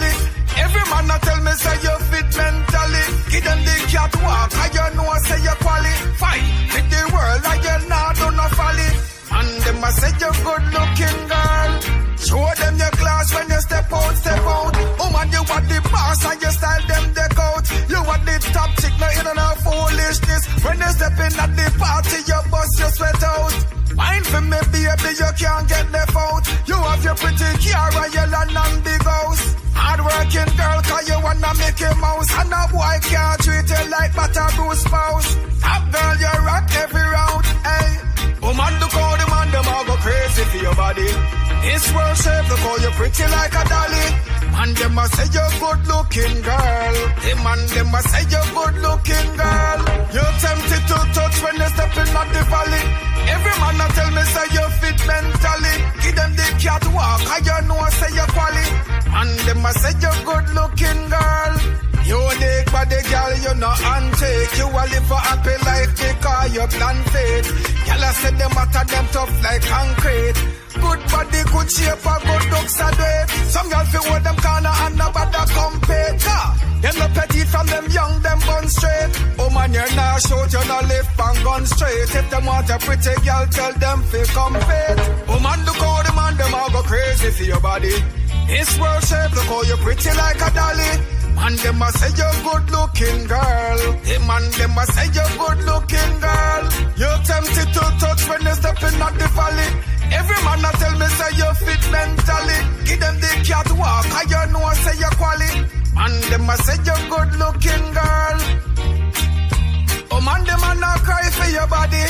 Every man a tell me say you fit mentally. Give them the catwalk, and you know say you qualify. With the world, and you not do no folly. And them a say you good looking girl. Show them your class when you step out, step out. Woman, you want the boss and you style them deck out. You want the top chick, no you don't know foolishness. When you step in at the party, you bust your sweat out. Mind for me, baby, you can't get left out. You have your pretty Kiara, your land and big house. Hard-working girl, cause you wanna make a mouse. And a boy can't treat you like butter Bruce spouse. Top girl, you rock every round, hey. Woman, look how the man, them all go crazy for your body. This world shape, look how you pretty like a dolly. Man, them a say you're good looking girl. The man, them a say you're good looking girl. You're tempted to touch when you step in at the valley. Every man a tell me say you fit mentally. Give them the catwalk, and you know say you quali. And them a say you're good looking girl. You dig body girl, you know handshake. You a live for happy life because you plan fate. Girl I say them matter them tough like concrete. Good body, good shape, a good looks a day. Some girl feel hold them corner and nobody compete. Them no petty from them young, them gun straight. Oh man, you're not short, you're not lift and gun straight. If them want a pretty girl, tell them feel compete. Oh man, look how the man, them all go crazy for your body. This world shape, look how you pretty like a dolly. Man, them a say you're good looking girl. The man, them a say you're good looking girl. You're tempted to touch when you step in at the valley. Every man a tell me say you fit mentally. Give them the catwalk, and you know say you quali. Man, them a say you're good looking girl. Oh man, them a not cry for your body.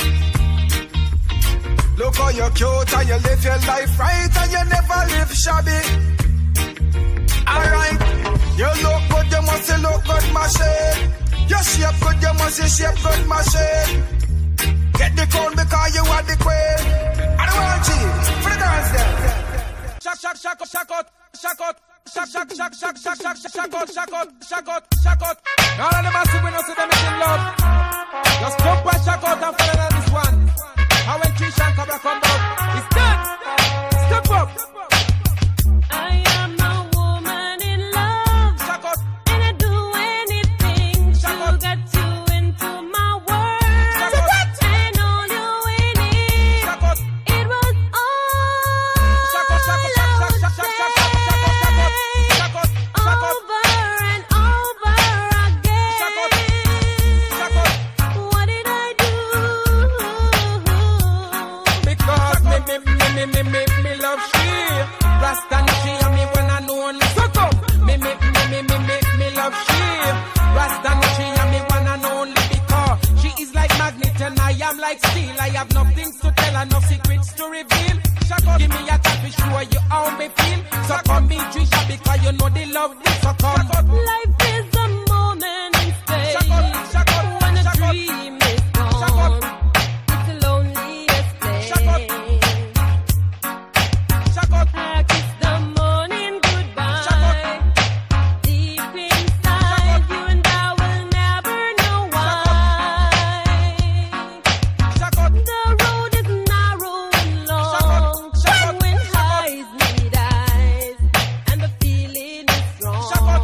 Look how you cute and you live your life right and you never live shabby. Alright, you look good, you must say look good, machine. You shape good, you must say shape good, machine. Get the crown because you are the queen. I don't want you for the girls there. Shock, shock, shock, shock out, shock out, shock, shock, shock, shock, shock, shock, shock out, shock out, shock out, shock out. All of them are super, no see them in love. Just jump and shock out and follow on this one. How when Trisha and Cabra come out, it's done. Step up. I am a woman in love, shock out. And I do anything shock to out. get you into my world. Shock out. And all you winning, Shock out. it was all Shock out, shock out, shock out, shock out, shock out, shock out, shock out, shock out. over and over again. Shock out. Shock out. What did I do? Because me, me, me, me, me, me, me love she. Rasta no she and me when I know only suck up. Me, me, me, me, me, me, me love she. Rasta no she and me when I know only because she is like magnet and I am like steel. I have nothing to tell and no secrets to reveal. Shut up, give me a tap to show you how me feel. So come me Trisha because you know the love this so come. Life is a moment in space. Shock out, shock out, When a shock out. dream is Shock out. gone, it's the loneliest place. Shock out. Shock out. I kiss the morning goodbye. Shock out. Deep inside, you and I will never know why. Shock out. The road is narrow and Shock out. long. Shock out. When Shock out. eyes meet eyes, and the feeling is strong. Shock out.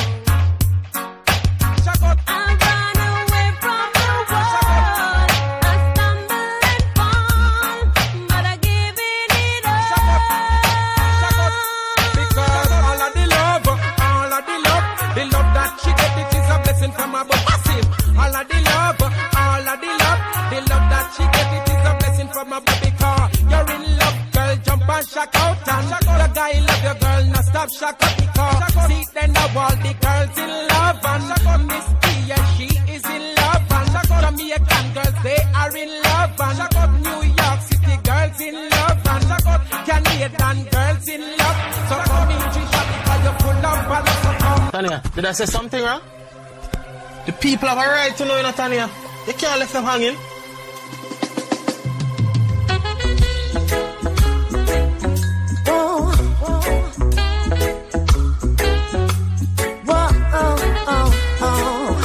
Shock out. I run away from the world. Shock out. I stumble and fall, but I give it it all. Shock out. Shock out. Because all of the love, all of the love, the love that she get, it is a blessing from above. Massive. All of the love, all of the love, the love that she get, it is a blessing from above. Because you're in love, girl, jump and shock out. And the guy love your girl, now stop shock out. Because see then now all the girls in love. And Miss Tia, she is in love. And Jamaican girls, they are in love. And New York City girls in love. And Canadian girls in love. So come in, Trisha, because you're full of balance. So come. Tanya, did I say something wrong? The people have a right to know, you know, Tanya. You can't let them hanging. Oh, whoa, oh, oh, oh.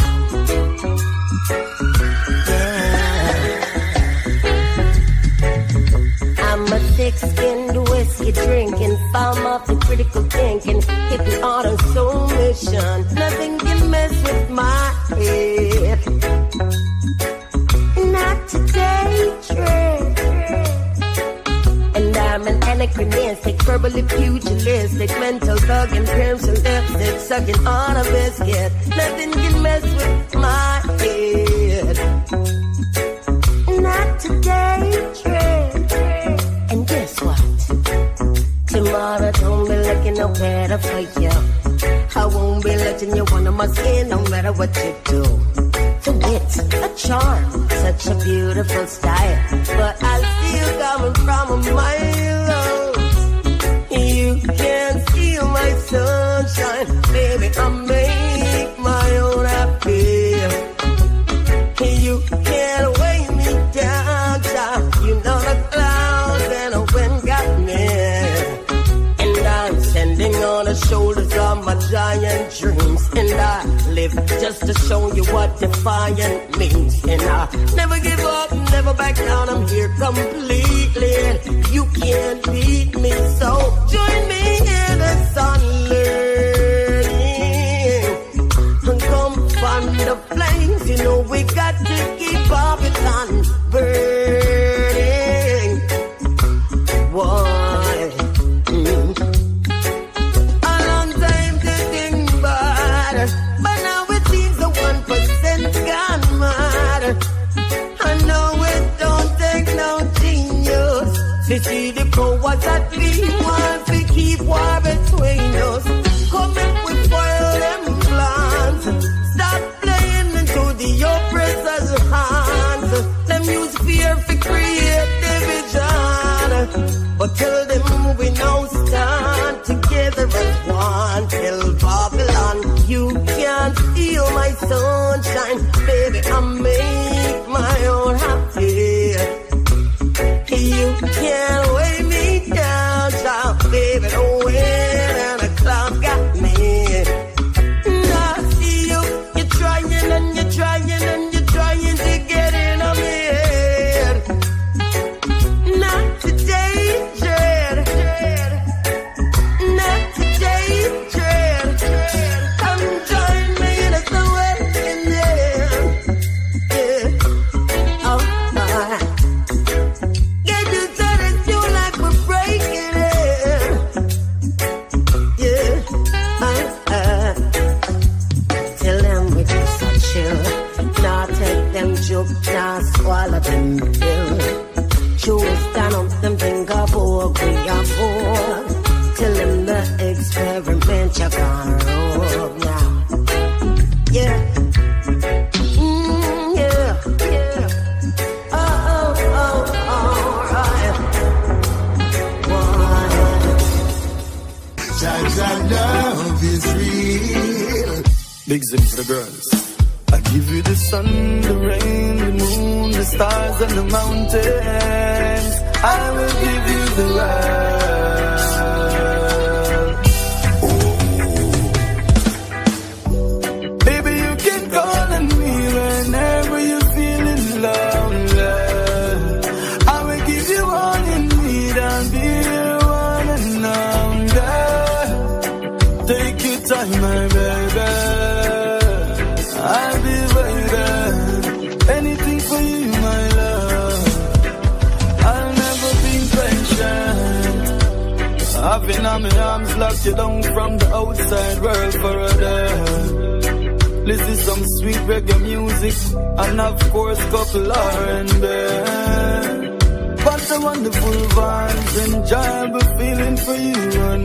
Yeah. I'm a thick-skinned whiskey drinking, farm of the critical thinking, hippie autumn soul. emotion. Nothing can mess with my head. Not today, Trey. And I'm an anachronistic, verbally pugilistic, mental thug and crimson lipstick, sucking on a biscuit. Nothing can mess with my head. Not today, Trey. And guess what? Tomorrow don't be looking nowhere to fight you. I won't be letting you under my skin no matter what you do. So it's a charm, such a beautiful style, but I'm still coming from a mile. You can't steal my sunshine, baby. I make my own appeal. You can't weigh me down, child. You know the clouds and the wind got me. I'm standing on the shoulders of my giant dreams, and I live just to show you what defiant means. And I never give up, never back down. I'm here completely, and you can't beat me. So join me in the sun learning, and come find the flames. You know we got to keep Babylon burning. Why? Mm. But now it seems the one percent gone mad. I know it don't take no genius to see the powers that be want to keep war between us. Come in with foil them plans. Stop playing into the oppressor's hands. Them use fear to create division. But tell them we now stand together as one. Tell Babylon you can't steal my sunshine, baby. I make my own happy. You can't weigh me down, child, baby. The wind and the clouds got me. Now I see you, you're trying and you're trying and you're trying to get in on me head. Not today, Dread. Not today, Dread. Come join me in a sweat in there. Yeah. Oh, my. Get you to the tune like we're breaking it. Yeah. Uh, uh. Tell them we just a chill. Now take them joke, now swallow them pill. Choose down on them finger book, we are four. Tell them the experiment you're gonna roll now. Yeah. Mm, yeah, yeah. Oh, oh, oh, alright. Jaja love is real. Big zips for the girls. I give you the sun, the rain, the moon, the stars and the mountains. I will give you the world. Baby, you can call on me whenever you're feeling lonely. I will give you all you need and be your one and only. Take your time, my baby. I'll be waiting, anything for you, my love. I'll never be patient. I've been on my arms, locked you down from the outside world for a day. Listen some sweet reggae music, and of course couple R and B. But the wonderful vibes, enjoyable feeling for you and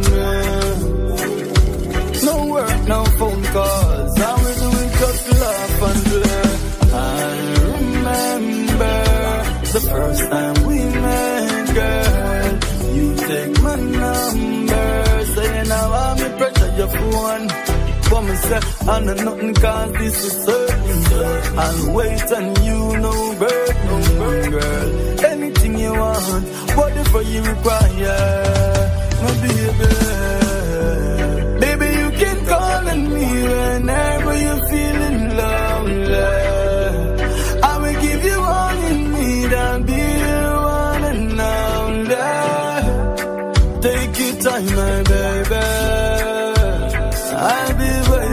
me. No work, no phone calls, I will do it just laugh and play. I remember the first time we met, girl. You take my number, saying now I'm in pressure your phone. But me say, I know nothing cause this is certain. I'll wait and you know bird, no bird, girl. Anything you want, whatever you require, my baby. Baby, you can call on me whenever you're feeling lonely. I will give you all you need and be your one and only. Take your time, my baby. I'll be waiting.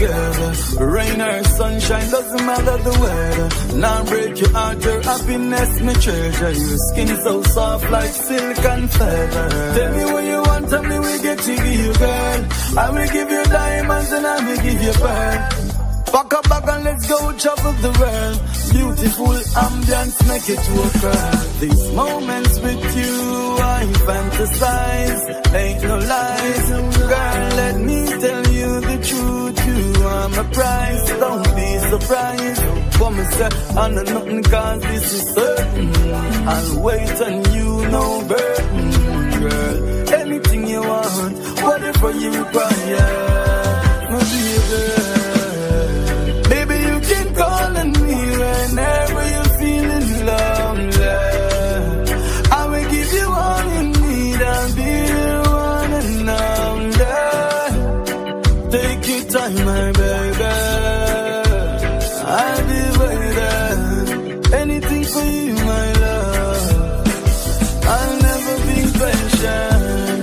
together. Rain or sunshine, doesn't matter the weather. Now break your heart, your happiness, my treasure. Your skin is so soft like silk and feather. Tell me what you want, tell me we get to give you, girl. I will give you diamonds and I will give you pearl. Pack up bag and let's go travel the world. Beautiful ambience, make it to a girl. These moments with you, I fantasize. Ain't no lies. Girl, let me tell you the truth. You are my prize. Don't be surprised. Come and say, I know nothing cause this is certain. I'll wait on you, no burden. Girl, anything you want, whatever you require. My baby. Call on me whenever you're feeling lonely. I will give you all you need. I'll be the one and only. Take your time, my baby. I'll be waiting. Anything for you, my love. I'll never be patient.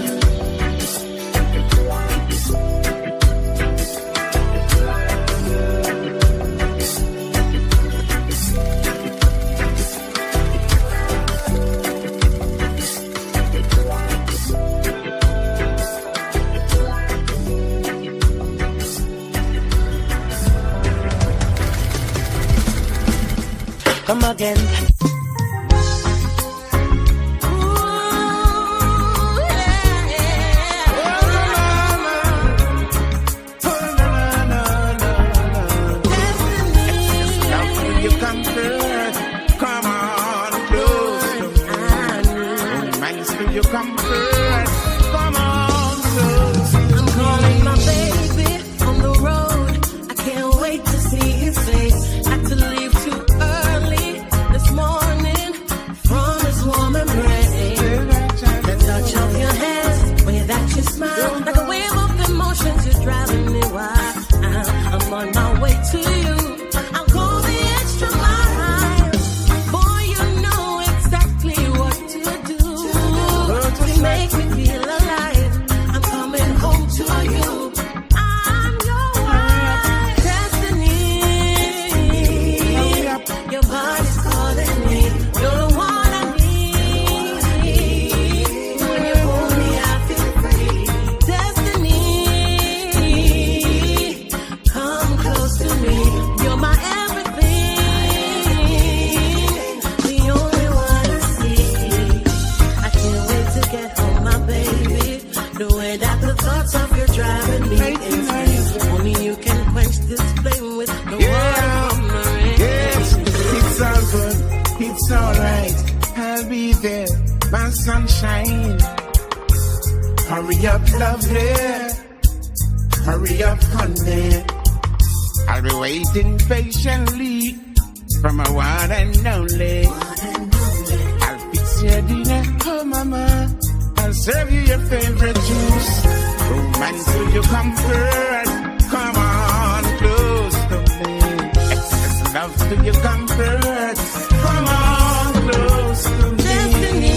Come again. Hurry up, lovely. Hurry up, honey. I'll be waiting patiently for my one and only. I'll fix your dinner, oh mama. I'll serve you your favorite juice. Romance to your comfort. Come on, close to me. Excess love to your comfort. Come on, close to me. Destiny.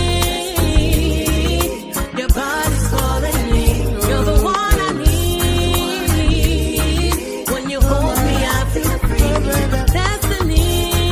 Your body's calling me. You're the one I need. When you hold me, I feel free. Destiny.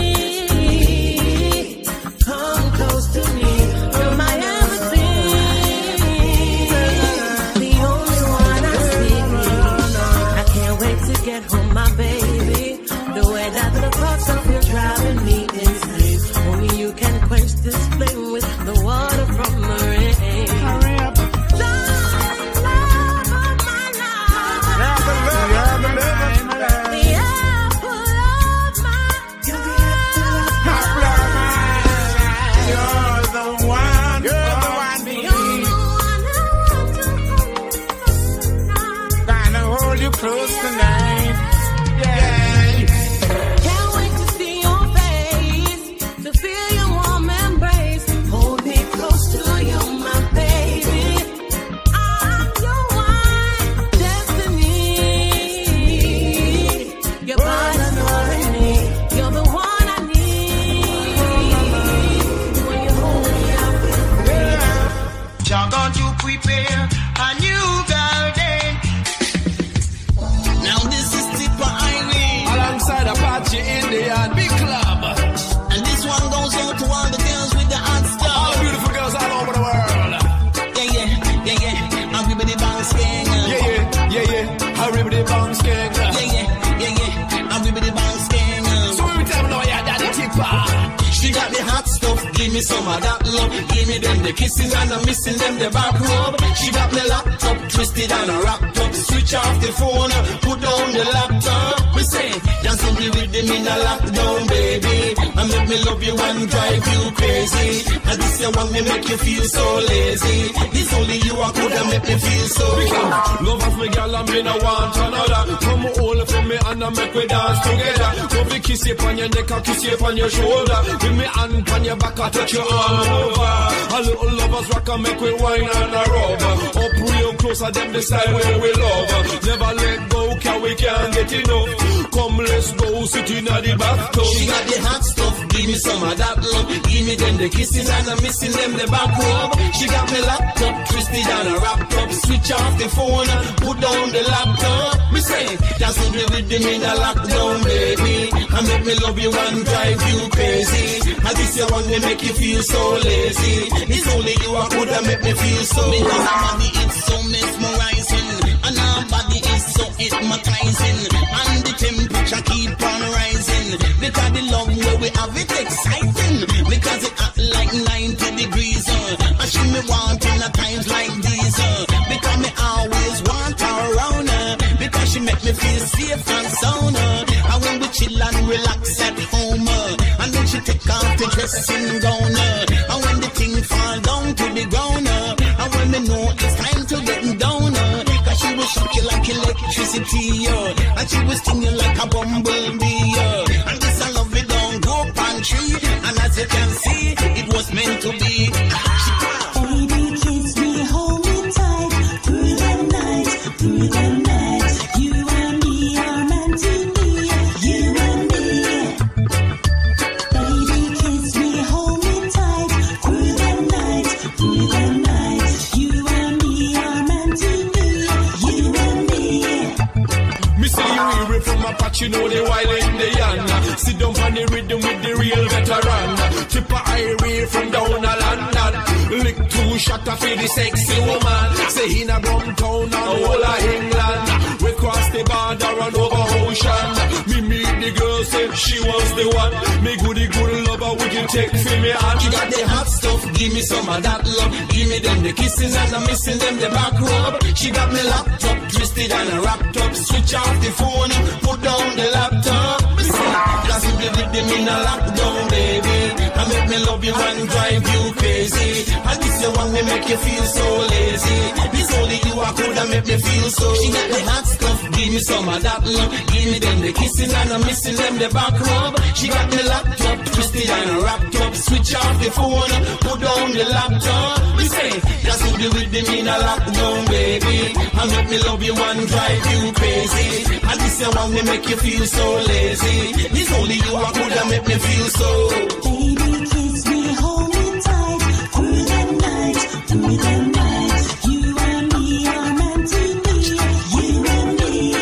Come close to me. You're my everything. The only one I see. I can't wait to get home, my baby. The way that the thoughts of you driving me insane. Only you can quench this flame with the water from the rain. Hurry up. Darling, love of my life. You're the love of my life. The apple of my eye. You're the one. You're the one. The only one I want to hold. Gonna hold you close tonight. Yeah. Can't wait to see your face, to feel your warm embrace. Hold me close to you, my baby. I'm your one, destiny. Your body's calling me. You're the one I need. When you hold me, I feel free. You're going to prepare a new garden. Now this give me some of that love. Give me them the kisses and I'm missing them the back rub. She got me laptop twisted and a wrapped up. Switch off the phone, put down the laptop. We say, dance with the rhythm in a lockdown, baby. And make me love you and drive you crazy. And this is one me make you feel so lazy. This only you I coulda make me feel so good. Love of me girl and me no want another. Come hold for me and I make we dance together. Come me kiss you on your neck and kiss you on your shoulder. With me hand on your back and touch you all over. A little lovers rock and make we wine and a rub. Up real close and them decide where we love. Never let go, cause we can't get enough. Come let's go, sit in at the bathtub. She got the hot stuff, give me some of that love. Give me them the kisses and I'm missing them the back rub. She got me laptop twisted and a wrapped up. Switch off the phone and put down the laptop. Me say, that's what we rhythm in a lockdown, baby. And make me love you and drive you crazy. And this your one that make you feel so lazy. It's only you I coulda make me feel so. Because our body is so mesmerizing, and our body is so hypnotizing, and the temperature keep on rising. Because the love where we have it exciting. Because it act like ninety degrees. Uh, and she me want in a times like these. Uh, because me always want her around her. Because she make me feel safe and sound. Uh, and when we chill and relax at home. Uh, and then she take off the dressing gown. Uh, and when the thing fall down to the ground. Uh, and when me know it's time to get down. Uh, cause she will shock you like electricity. Uh, and she will sting you like a bumblebee. Uh, and this I love it don't go pan tree. And as you can see, it was meant to be. Baby, kiss me, hold me tight through the night, through the night. You and me are meant to be, you and me. Baby, kiss me, hold me tight through the night, through the night. You and me are meant to be, you and me. Me say you hear it from a patch, you know the wild in the yan. Sit down on the rhythm with the real veteran. Tip a highway from down a London. Lick two shot for the sexy woman. Say in a rum town and all of England. We cross the border and over ocean. Me meet the girl, say she was the one. Me goody good lover, would you take for me? And you got the hot stuff, give me some of that love. Give me them the kisses and I'm missing them the back rub. She got me laptop twisted and a wrapped up. Switch off the phone, put down the laptop. Cause you did them in a lockdown, baby. And make me love you and drive you crazy. And this the one that make you feel so lazy. This only you I coulda make me feel so. She got the hot stuff, give me some of that love. Give me them the kissing and I'm missing them the back rub. She got me laptop twisted and wrapped up. Switch off the phone, put down the laptop. We say, that's who the rhythm in a lockdown, baby. And make me love you and drive you crazy. And this the one that make you feel so lazy. This only you I coulda make me feel so. Baby, kiss me, hold me tight through the night, through the night. You and me are meant to be, you and me.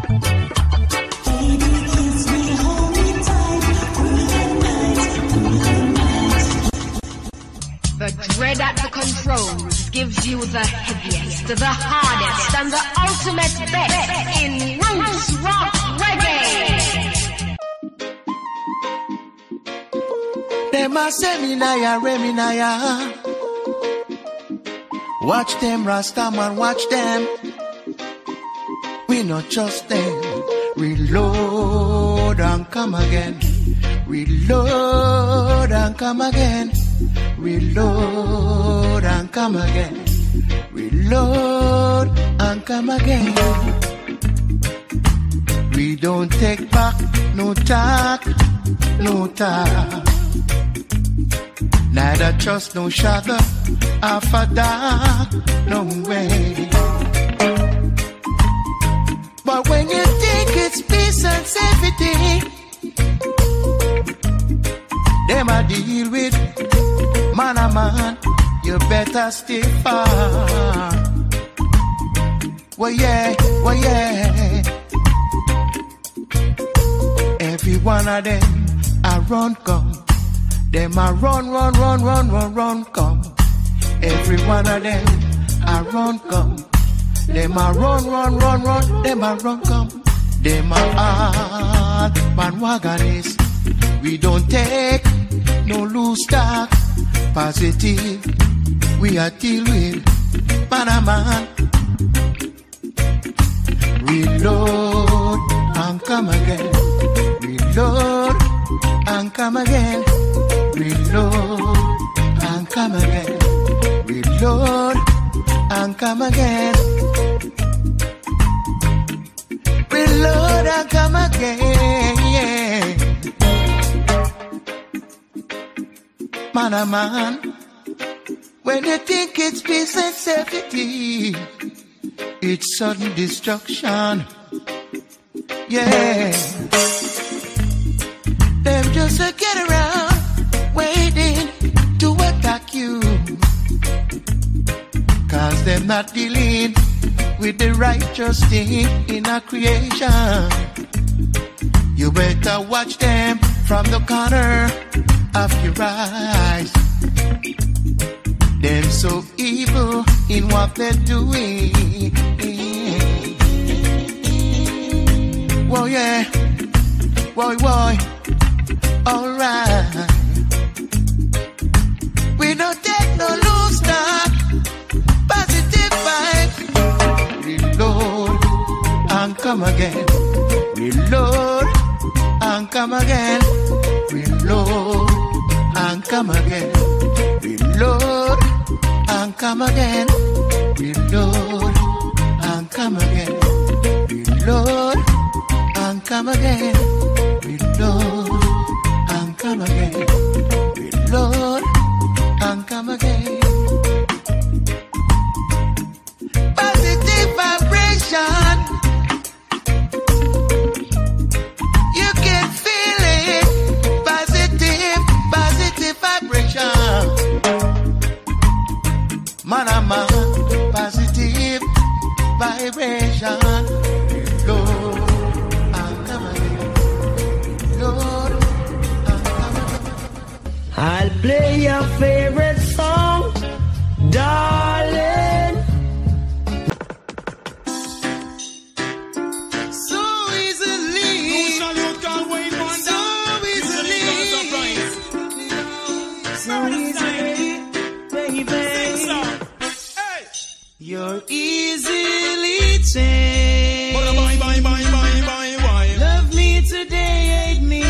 Baby, kiss me, hold me tight through the night, through the night. The dread at the controls gives you the heaviest, the hardest, and the ultimate best in roots rock reggae. Them a seminaya, reminaya. Watch them, Rastaman, watch them. We not trust them. Reload and come again. Reload and come again. Reload and come again. Reload and come again. We don't take back no talk, no talk. Neither trust no shadow of a dark, no way. But when you think it's peace and safety, them a deal with man a man, you better stay far. Well yeah, well yeah. Every one of them a run come. Them a run, run, run, run, run, run, come. Every one of them a run, come. Them a run, run, run, run, them a run, come. Them a all bandwagonist. We don't take no loose talk. positive. We are deal with Panama. Reload and come again. Reload and come again. Reload and come again. Reload and come again. Reload and come again. Man, a man, when you think it's peace and safety, it's sudden destruction. Yeah. Them just uh, get around waiting to attack you, cause them not dealing with the righteous thing in our creation. You better watch them from the corner of your eyes. They're so evil in what they're doing. Whoa, yeah. Whoa, whoa. Alright. We don't take no loose talk. Positive vibes. Reload and come again. Reload and come again. Reload and come again. Reload and come again. Reload and come again. Reload and come again. Reload and come again. Reload and come again. Positive vibration. You can feel it. Positive, positive vibration. Man, a man, positive vibration. Lord, and come again. Lord, and come again. I'll play your favorite song, darling. So easily, so easily, so easily, baby. You're easily changed. Bye, bye, bye, bye, bye, bye. Love me today, hate me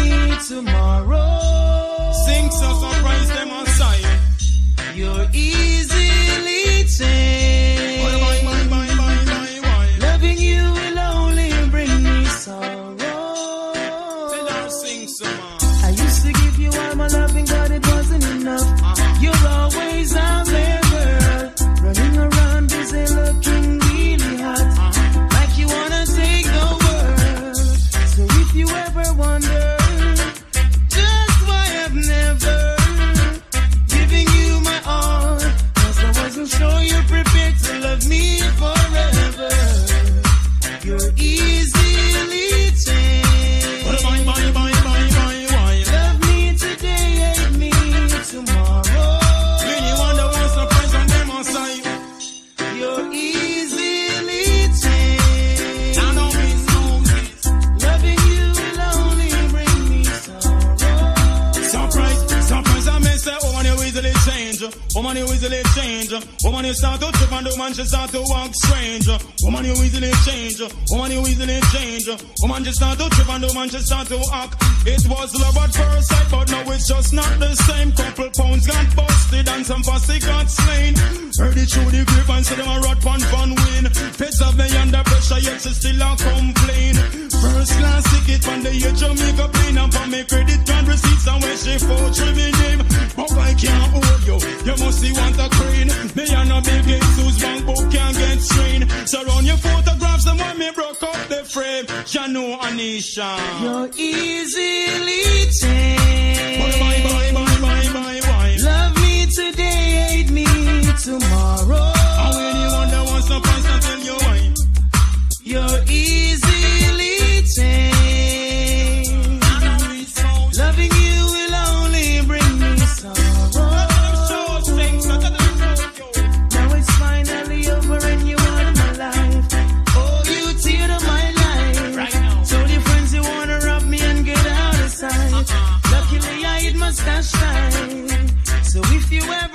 tomorrow. Sing so surprise them on side. You're easily changed. Bye, bye, bye, bye, bye, bye, bye. Loving you will only bring me sorrow. Tell her sing so man. I used to give you all my loving, but it wasn't enough. Uh-huh. You're always out there, girl, running around busy looking really hot. Uh-huh. Like you wanna take the world. So if you ever wonder just why I've never given you my all, cause I wasn't sure you're prepared to love me forever. You're easily changed. Bye, bye, bye, bye, bye, bye, bye. Love me today, hate me tomorrow. When you wonder what's the price on them on side. You're easily changed. I don't mean no this. Loving you will only bring me sorrow. Surprise, surprise, I may say, oh man, you easily change. Oh man, you easily change. Oh man, you start to trip and the man, she start to walk strange. Oh man, you easily change. Oh man, you easily change. Oh man, just start to trip and the man, she start to act. It was love at first sight, but now it's just not the same. Couple pounds got busted and some fussy got slain. Heard it through the grapevine, say them a rot pan van win. Pets have me under pressure, yet she still a complain. First class ticket on the edge of Jamaica plane, and for me credit card receipts and when she fortune me name. But I can't hold you, you must see want a crane. Me and a Bill Gates whose bank book can't get strained. Surround your photographs and when me broke up the frame. You know Anisha, you're easily changed. Bye, bye, bye, bye, bye, bye, bye. Love me today, hate me tomorrow. And when you wonder what's the price, I tell you why. You're easily changed. Loving you will only bring me sorrow. Now it's finally over and you are my life. Oh, you teared up my life. Right now. Told your friends you wanna rob me and get out of sight. Uh-uh. Luckily I hid my stash time. So if you ever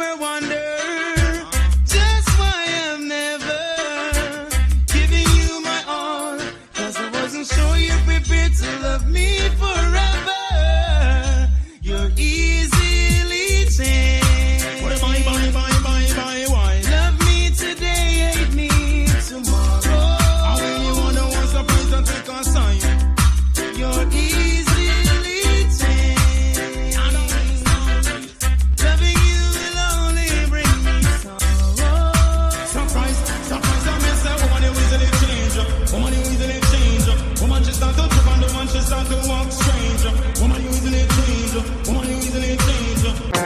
start to walk strange. Woman, you easily change. Woman, you easily change.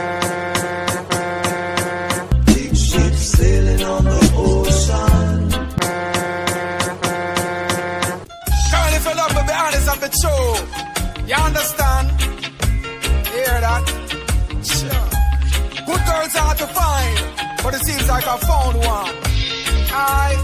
Big ship sailing on the ocean. Girl, if you love me, be honest and be true. You understand? Hear that? Sure. Good girls are hard to find, but it seems like I found one. Aye.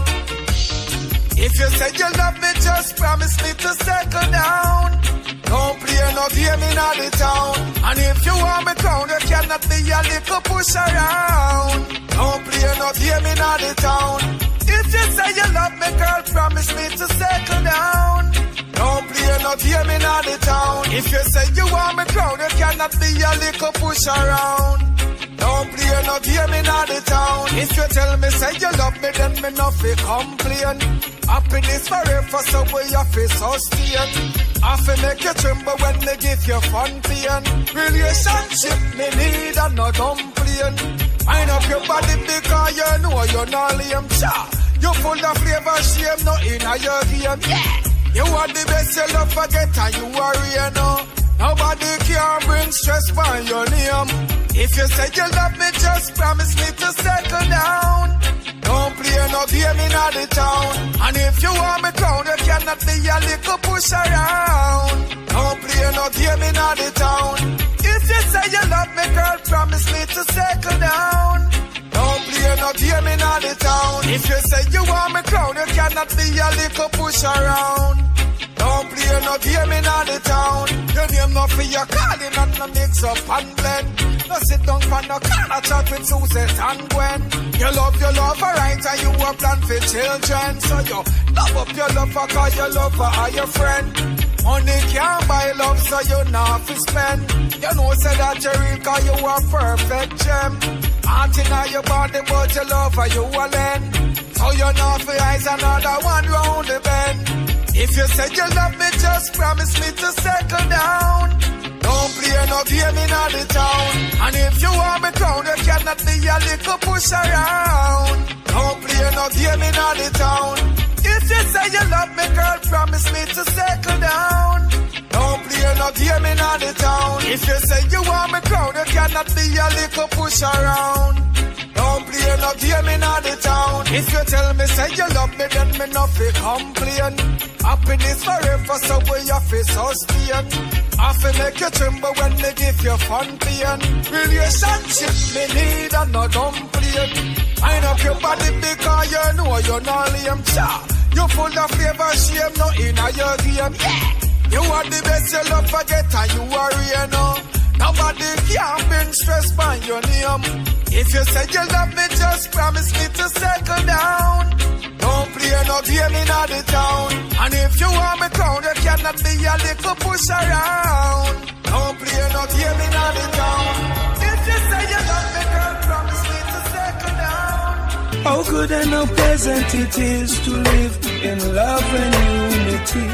If you said you love me, just promise me to settle down. Don't play no game in all the town. And if you want me crown, you cannot be a little push around. Don't play no game in all the town. If you say you love me, girl, promise me to settle down. Don't play no game in all the town. If you say you want me crown, you cannot be a little push around. Don't play no game in all the town. If you tell me say you love me, then me no fi complain. Happiness forever, so we have to sustain. I fi make you tremble when they give you fun pain. Relationship me need and no complain. Wind up your body because you know you're not lame. Cha, you full of flavor, shame, no in your game. Yeah, you are the best, you love forget and you worry, you know. Nobody can bring stress by your name. If you say you love me, just promise me to settle down. Don't play no game in all the town. And if you want me crown, you cannot be a little push around. Don't play no game in all the town. If you say you love me, girl, promise me to settle down. Don't play no game in all the town. If you say you want me crown, you cannot be a little push around. Don't play no game in all the town. Your name not for your calling and no mix up and blend. No sit down for no corner chat with Suzette and Gwen. You love your lover right and you a plan for children. So you love up your lover cause your lover are your friend. Money can't buy love so you not fi spend. You know say that you real cause you a perfect gem. Heart in your body but your lover you a lend. So you not fi eyes another one round the bend. If you say you love me, just promise me to settle down. Don't play no game in all the town. And if you want me crown, you cannot be a little push around. Don't play no game in all the town. If you say you love me, girl, promise me to settle down. Don't play no game in all the town. If you say you want me crown, you cannot be a little push around. Don't play no game in all the town. If you tell me say you love me, then me no fi complain. Happiness forever, so we have to sustain. I fi make you tremble when they give you fun pain. Relationship me need and no complain. Wind up your body because you know you're not lame. Cha, you full of flavor, shame, no in your game. Yeah, you are the best, you love forget and you worry, you know. Nobody can bring stress by your name. If you say you love me, just promise me to settle down. Don't play no game in all the town. And if you want me crown, you cannot be a little push around. Don't play no game in all the town. If you say you love me, girl, promise me to settle down. How good and how pleasant it is to live in love and unity.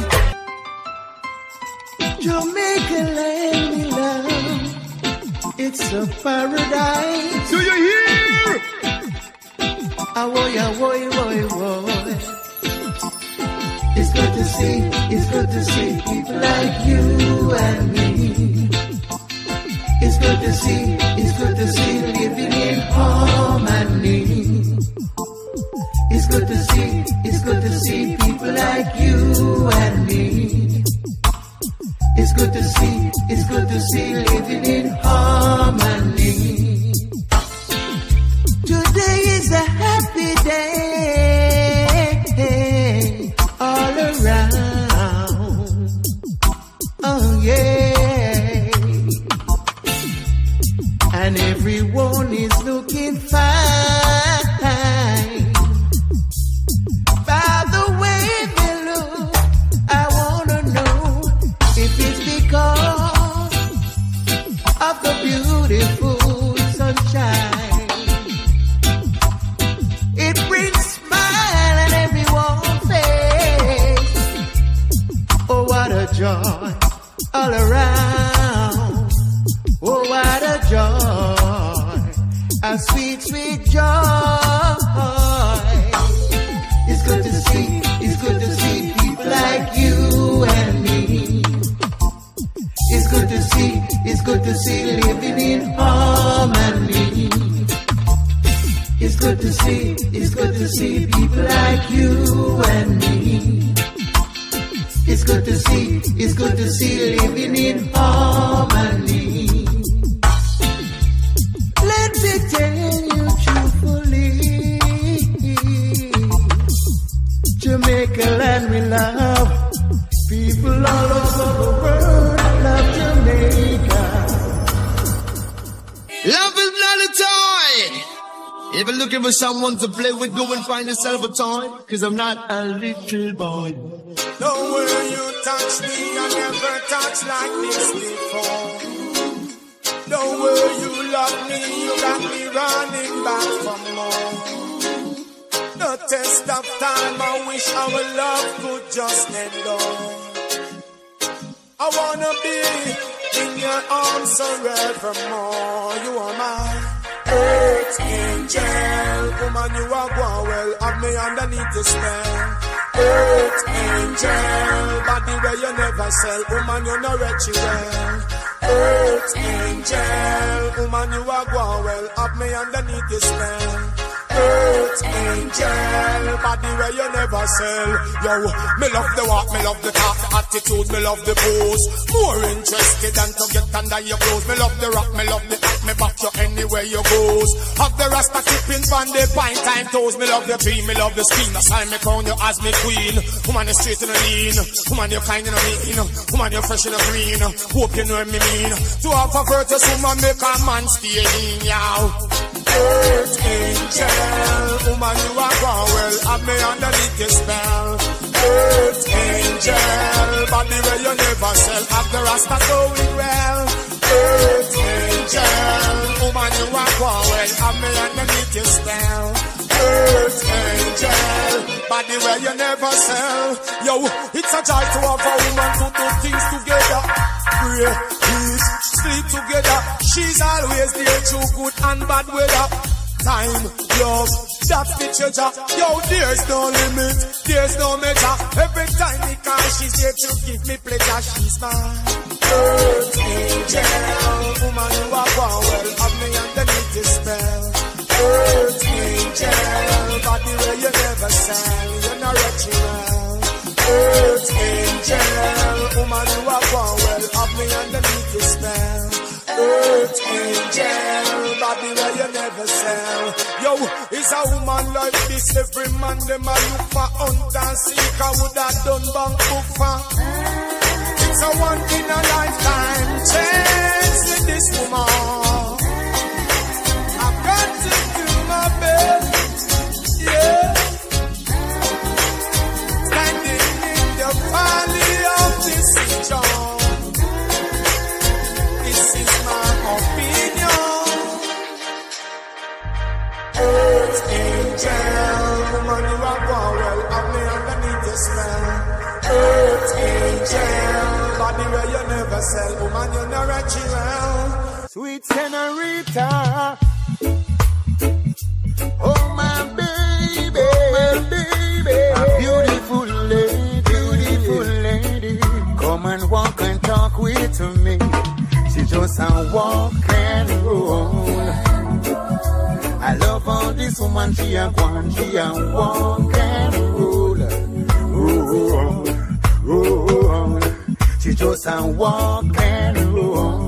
Jamaica land, we love. It's a paradise. Do you hear? Awoy, awoy, awoy, awoy. It's good to see, it's good to see people like you and me. It's good to see, it's good to see living in harmony. It's good to see, it's good to see people like you and me. It's good to see, it's good to see living in harmony. Today is a happy day all around. Oh yeah. And everyone is looking fine. By the way they look, I wanna know if it's because of the beautiful sunshine. It brings smile on everyone's face. Oh, what a joy all around. Oh, what a joy, a sweet, sweet joy. It's good to see, it's good to see people like you and me. see people like you and me. It's good to see, it's good to see living in harmony. Let me tell you truthfully, Jamaica land we love. People all over the world love Jamaica. Love is not a toy. If you're looking for someone to play with, go and find yourself a toy. Cause I'm not a little boy. The way you touch me, I never touched like this before. The way you love me, you got me running back for more. The test of time, I wish our love could just end on. I wanna be in your arms forevermore. You are my earth angel. Woman, you are going well, have me underneath the spell. Earth angel, body where you never sell. Woman, you no wretched well. Earth angel, woman, you are going well, have me underneath the spell. Earth angel, body where you never sell. Yo, me love the walk, me love the talk, the attitude, me love the pose. More interested than to get under your clothes. Me love the rock, me love the act, me back you anywhere you goes. Have the rasta tipping from the pine time toes. Me love the tree, me love the skin. Assign me crown you as me queen. Woman, you straight and lean. Woman, you kind and mean. Woman, you fresh and green. Hope you know what me mean. To have a virtuous woman, make a man stay in, yow. Earth angel, woman, you are gone well, have me underneath your spell. Earth angel, body where you never sell, have the rasta going well. Earth angel, woman, you are gone well, have me underneath your spell. Earth angel, body where you never sell. Yo, it's a joy to have a woman to do things together. Pray, peace, sleep together. She's always there through good and bad weather. Time, love, that's the treasure. Yo, there's no limit, there's no measure. Every time we call, she's there to give me pleasure. She's my earth angel. Woman, you are gone well, have me underneath the spell. Earth angel, body where you never sell, you're not wretched well. Earth angel, woman, you are gone well, have me underneath the spell. Earth angel, body where you never sell. Yo, it's a woman like this, every man them a look for hunt and seek. I would have done bank book for. It's a one in a lifetime chance with this woman. I've got to do my best, yeah. Standing in the valley of decision. This is my opinion. Earth angel, woman, you are gone well, have me underneath your spell. Earth angel, body where you never sell, woman, you're not wretched well. Sweet senorita, oh my baby, oh my baby, a beautiful lady, beautiful lady. Come and walk and talk with me. She just a walk and roll. I love all this woman, she a one, she a walk and roll. Roll, roll. She just a walk and roll.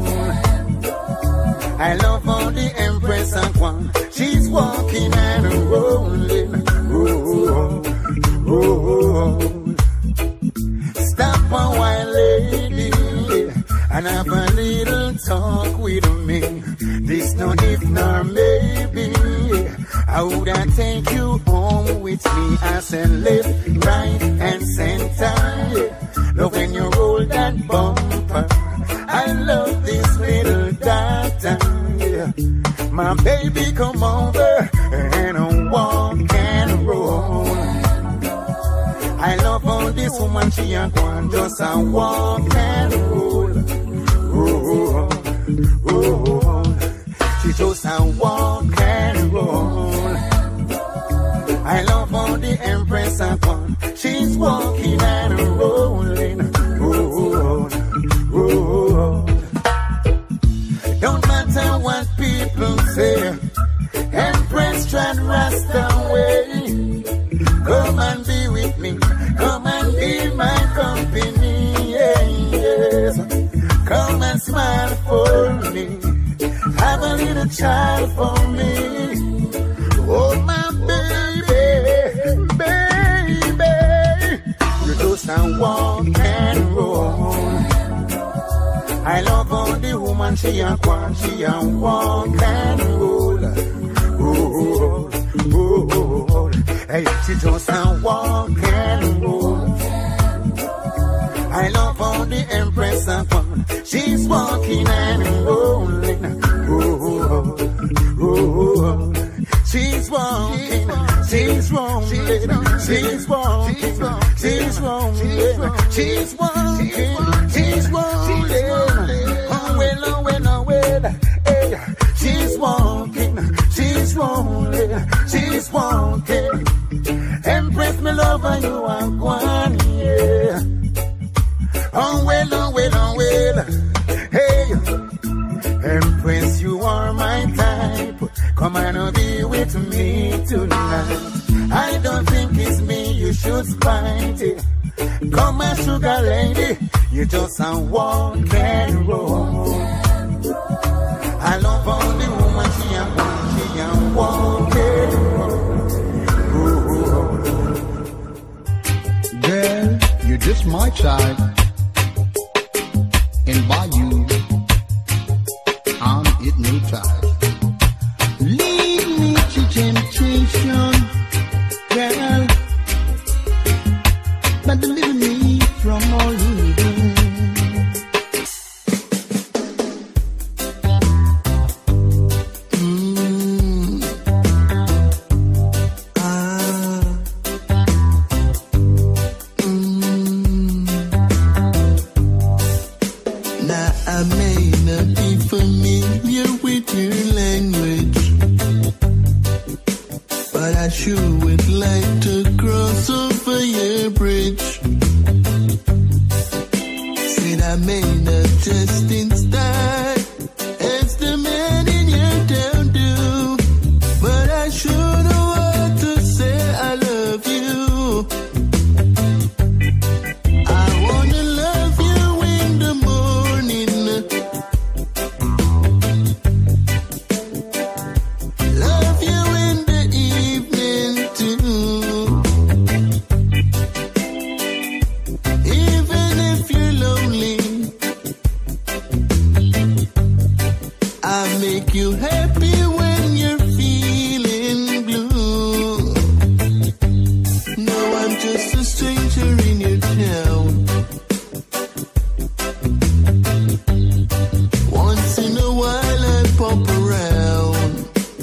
I love all the Empress and one. She's walking and rolling. Roll, roll. Stop a while, lady, and have a little talk with me. This no if nor maybe. I would I take you home with me. I said left, right, and center. Love when you roll that bumper. I love this little daughter. Yeah. My baby, come over and walk and roll. I love all this woman, she a gone just a walk and roll. Roll, roll. She just a walk and roll. I love all the Empress a gone. She's walking and rolling. Roll, roll. Don't matter what people say, Empress tried Rasta way. smile for me. Have a little child for me. Oh, my baby, baby. You just a walk and roll. I love all the woman, she a walk, she a walk and roll. Oh, oh, oh. Hey, she just a walk and roll. I love all the Empress of one. She's walking and rolling. Oh, oh, oh. She's walking, she's rolling, she's walking, she's rolling, she's walking, she's rolling. Oh well, oh well, oh well. Hey, she's walking, she's rolling, she's walking. Empress, me lover, you are one, yeah. Oh well, oh well, oh well. Hey, Empress, you are my type. Come and be with me tonight. I don't think it's me you should spite it. Come my sugar lady, you just a walk and roll. I love all the woman, she a walk, she a walk and roll. Girl, you're just my child. And by you, I'm hypnotized. Lead me to temptation, girl, but deliver me from all evil. Mm. Ah. Mm. Now I may not be familiar with your language, but I sure would like to cross over your bridge. Said I may not just in style as the man in your town do, but I sure know what to say. I love you. I wanna love you in the morning, love you in the evening too. Even if you're lonely, I make you happy when you're feeling blue. No, I'm just a stranger in your town. Once in a while I pop around.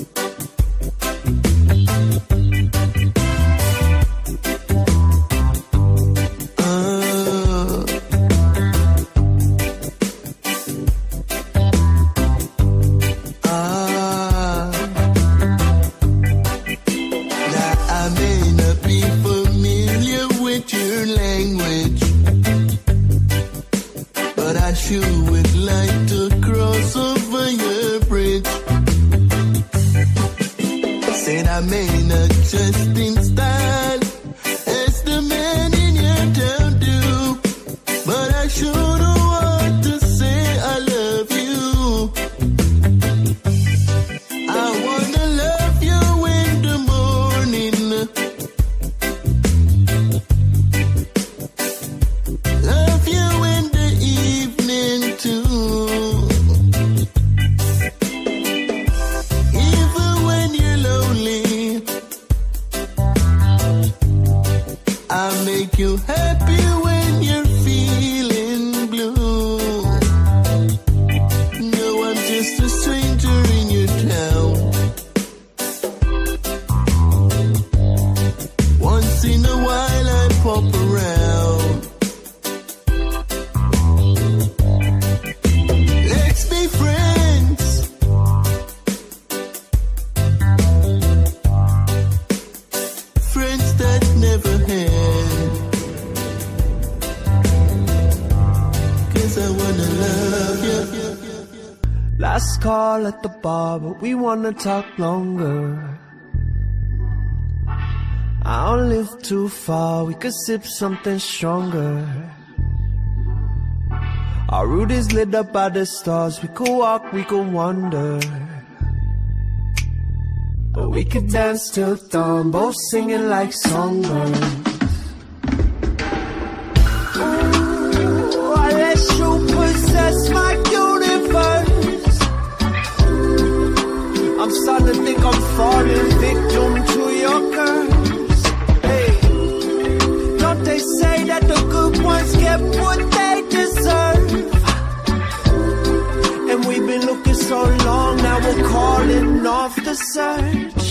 Uh, ah. Now I may not be familiar with your language, but I sure would like to cross over your bridge. Said I may not just in style as the man in your town do, but I sure know what to say. I love you. I wanna love you in the morning, love you in the evening too. Even when you're lonely, I make you happy when you're feeling blue. No, I'm just a stranger in your town. Once in a while I pop around. Let's be friends. Friends that never had. 'Cause I wanna love you. Last call at the bar, but we wanna talk longer. I don't live too far, we could sip something stronger. Our route is lit up by the stars. We could walk, we could wander, but we could dance till dawn, both singing like songbirds. Ooh, I let you possess my universe. I'm starting to think I'm falling victim to your curse. Hey, don't they say that the good ones get what they deserve? And we've been looking so long, now we're calling off the search.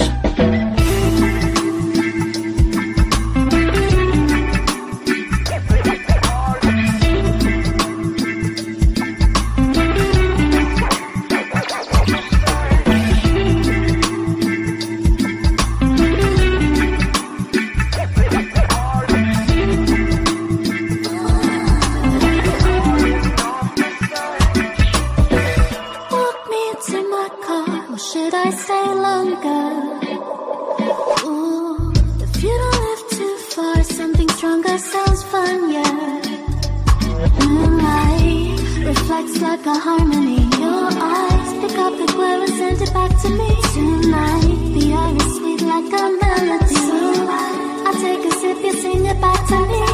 Like a harmony, your eyes pick up the glow and send it back to me tonight. The air is sweet like a melody. So I take a sip, you sing it back to me.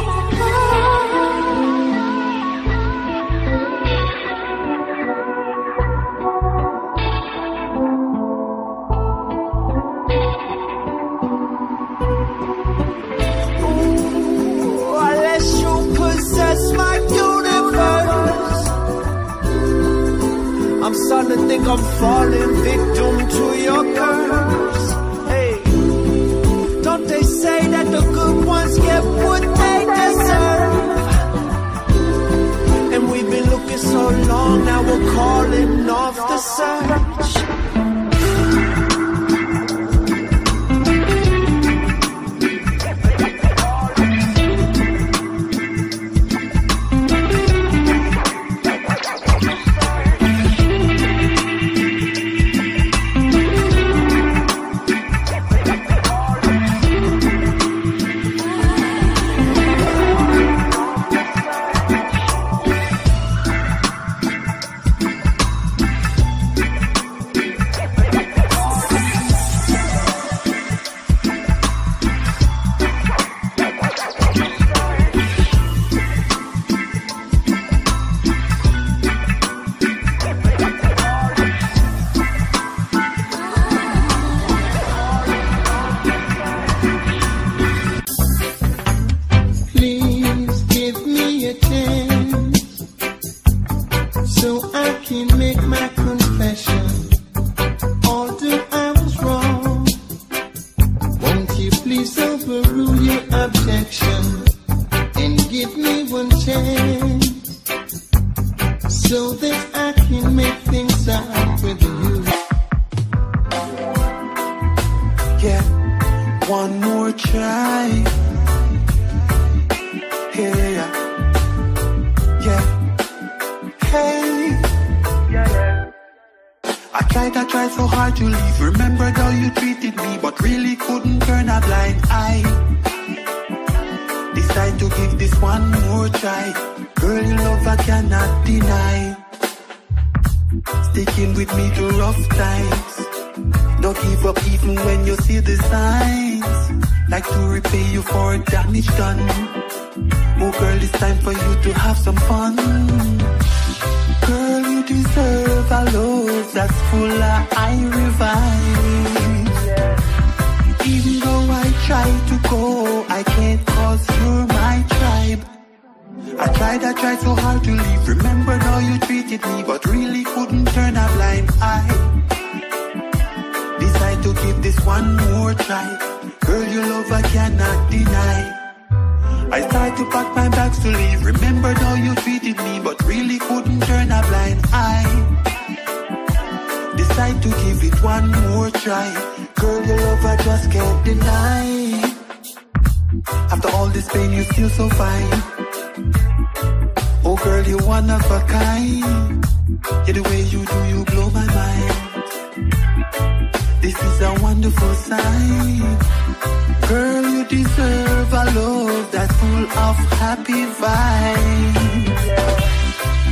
Ooh, I let you possess my universe. I'm starting to think I'm falling victim to your curse. Hey, don't they say that the good ones get what they deserve? And we've been looking so long, now we're calling off the search.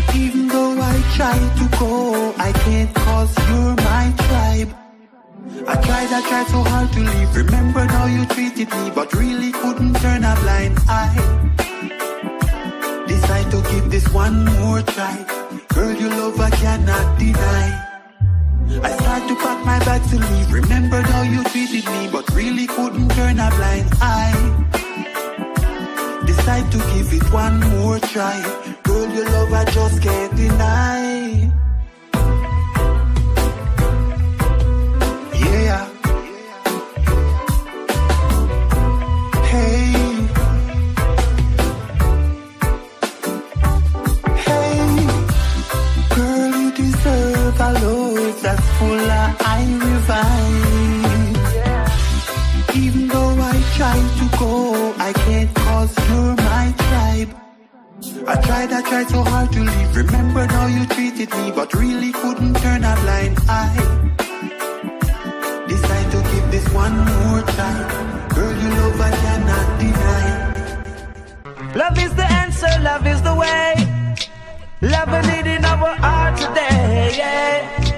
Even though I try to go, I can't cause you're my tribe. I tried, I tried so hard to leave. Remember how you treated me, but really couldn't turn a blind eye. Decide to give this one more try. Girl, your love I cannot deny. I start to pack my bags to leave. Remember how you treated me, but really couldn't turn a blind eye. Decide to give it one more try. Girl, your love I just can't deny. Yeah. Hey. Hey. Girl, you deserve a love that's full of irony. Even though I try to go, I can't cause you're my tribe. I tried, I tried so hard to leave. Remember how you treated me, but really couldn't turn a blind eye. Decide to give this one more time. Girl, you love I cannot deny. Love is the answer, love is the way. Love is it in our heart today, yeah.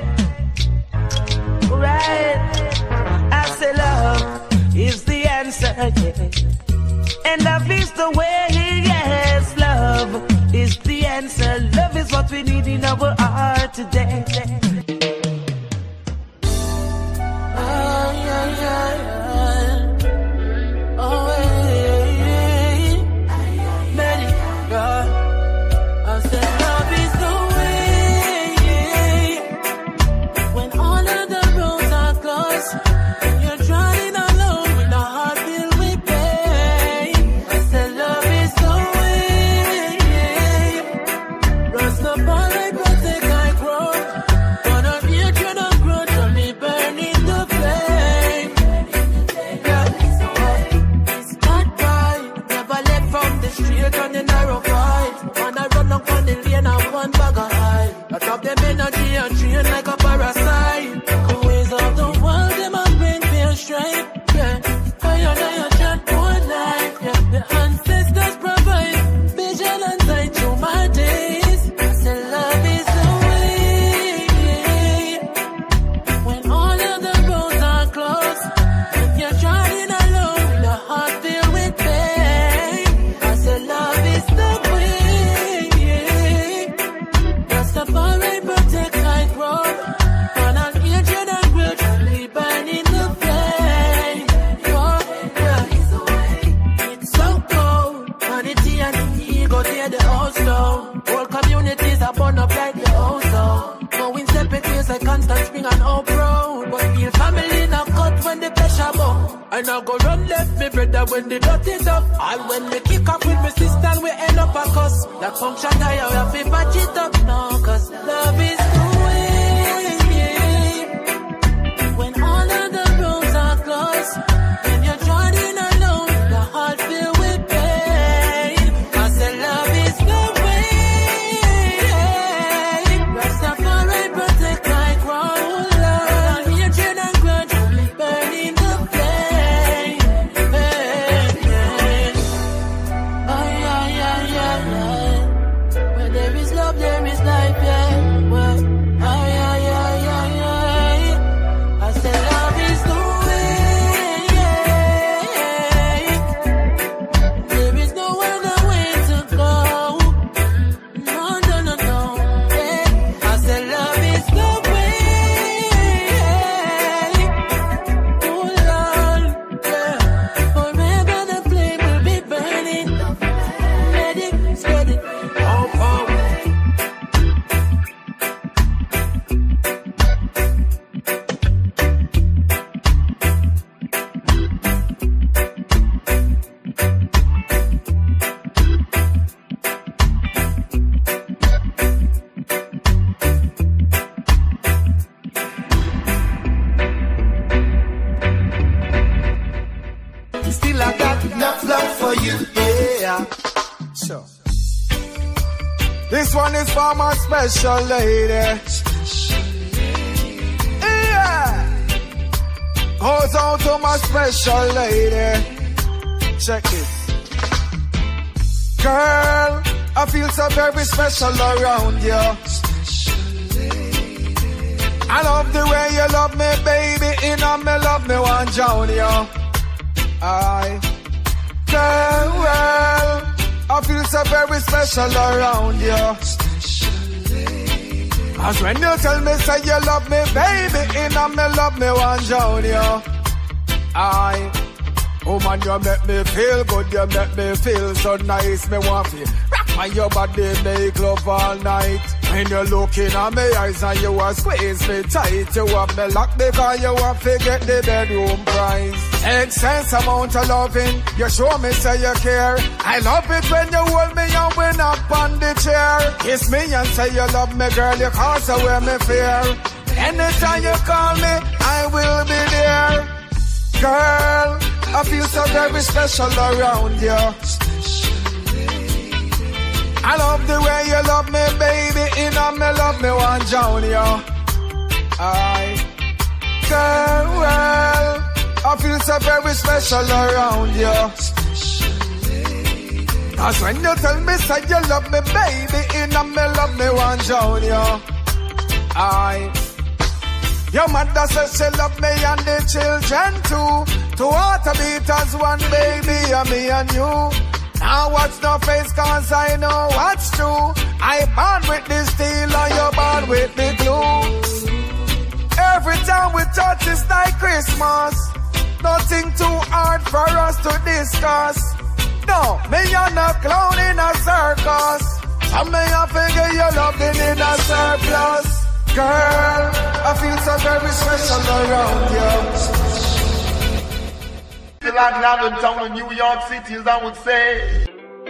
Right. I say love is the answer, yeah. And love is the way, yes. Love is the answer. Love is what we need in our heart today. Oh, yeah, yeah, yeah. Oh, yeah, yeah. Let it go. I said love is the way. When all of the roads are closed, you're driving alone with a heart filled with pain. I said love is the way. Rastafari protect I grow. But I'm here to not grow to me burning the flame. Yeah, it's not right. Never left from the street on the narrow fight. When I run up on the lane, I one bag of high. I drop them energy and train like a parasite. The ways of the world, them a bring me a stripe. Yeah, fire now you chat one life. Yeah, the ancestors provide vigilance light through my days. I say love is the way. When all of the roads are closed, if you're driving alone with a heart filled with pain, I say love is the way. Rastafari protect I grow. And I'll hatred and grudge really burning the flame. Oh, yeah. It's so cold. Vanity and the ego, they're the ozone. Whole communities are born up like the ozone. Going separate ways like Constant Spring and Oak Road. But feel family now cut when the pressure bump. And I go run left me brother when the dot is up. And when we kick up with my sister, we end up a cuss. That function tire, we have to patch it up now. Cause love is the way. When all of the roads are closed, when you're driving alone, the heart filled with pain. I say love is the way. Rastafari protect my crown. Love, hatred and grudge, burning the flame. Hey, hey. Oh, yeah, yeah, yeah, yeah. Where there is love, there is life, yeah. Well, oh, yeah, yeah, yeah, yeah. I say love is the way. There is no other way to go. No, no, no, no. Yeah. I say love is the way. Oh, Lord, yeah. Forever the flame will be burning. Let it, spread it. Oh, oh. Still I got enough love for you, yeah. Sure. This one is for my special lady. Yeah. Goes out to my special lady. Check it. Girl, I I feel so very special around you. I love the way you love me, baby. In on me love me, one drown you. I farewell. I feel so very special around you. Cause when you tell me say you love me, baby, in on me love me, one drown you. I, oh man, you make me feel good, you make me feel so nice. Me want to rock on your body, make love all night. When you're looking at me eyes and you are squeeze me tight, you have me locked because you want to get the bedroom prize. Excess amount of loving, you show me say you care. I love it when you hold me and we knock on the chair. Kiss me and say you love me, girl, you cause away me fear. Anytime you call me, I will be there. Girl, I feel so very special around you. I love the way you love me, baby. In on me love me, one drown you. I, girl, I feel so very special around you. Cause when you tell me say you love me, baby, in on me love me, one drown you. I, your mother says she love me and the children too. Two water beaters, one baby, and me and you. Now watch no face cause I know what's true. I born with the steel and you born with the glue. Every time we touch it's like Christmas. Nothing too hard for us to discuss. No, me you're not clown in a circus. So me I figure you're loving in a surplus. Girl, I feel so very special around you. Like London town and New York City, as I would say.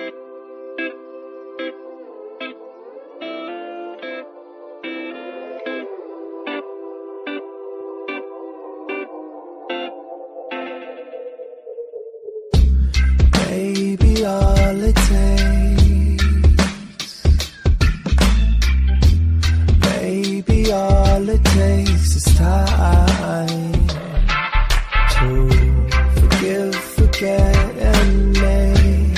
Baby, all it takes, baby, all it takes is time to forgive, forget, and make.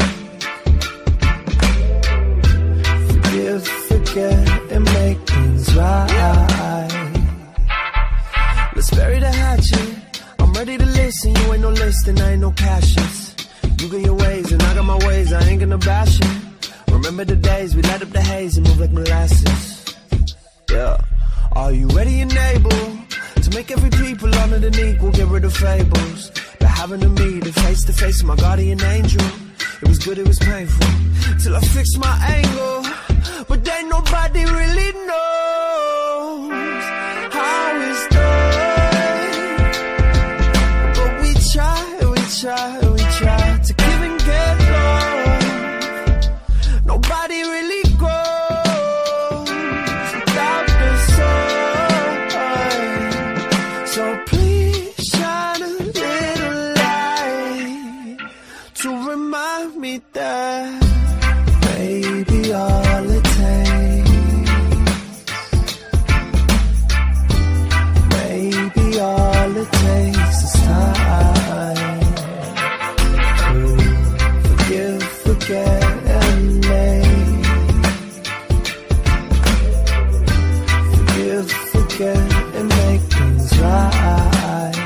Forgive, forget, and make things right. Let's bury the hatchet. I'm ready to listen. You ain't no listing, I ain't no passions. You got your ways and I got my ways. I ain't gonna bash it. Remember the days we light up the haze and move like molasses. Yeah. Are you ready and able to make every people honor than equal? Get rid of fables. Having to meet face to face with my guardian angel. It was good, it was painful, till I fixed my angle. But then nobody really knows how it's done. But we try, we try, we try to give and get love. Nobody really grows without the sun. So please shine a little to remind me that, baby, all it takes, baby, all it takes is time to forgive, forget, and make. Forgive, forget, and make things right.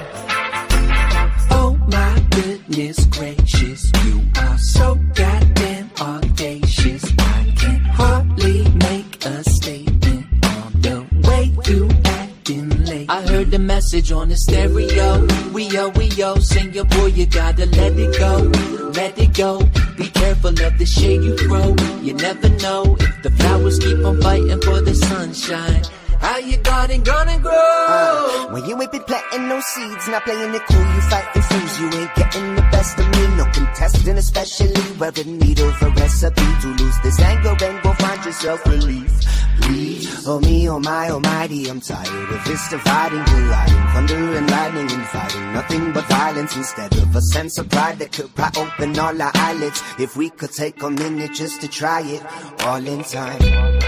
Oh my goodness gracious, you are so goddamn audacious. I can hardly make a statement on the way you acting late. I heard the message on the stereo. We yo, we yo, sing your boy, you gotta let it go, let it go. Be careful of the shade you throw. You never know if the flowers keep on fighting for the sunshine. How you garden gonna grow? Uh, when you ain't been planting no seeds, not playing it cool, you fighting fools. You ain't getting the best of me, no contesting, especially we're in need of a recipe to lose this anger and go find yourself relief. We, oh me, oh my, almighty, I'm tired of this dividing, colliding, thunder and lightning and fighting nothing but violence instead of a sense of pride that could pry open all our eyelids. If we could take a minute just to try it, all in time.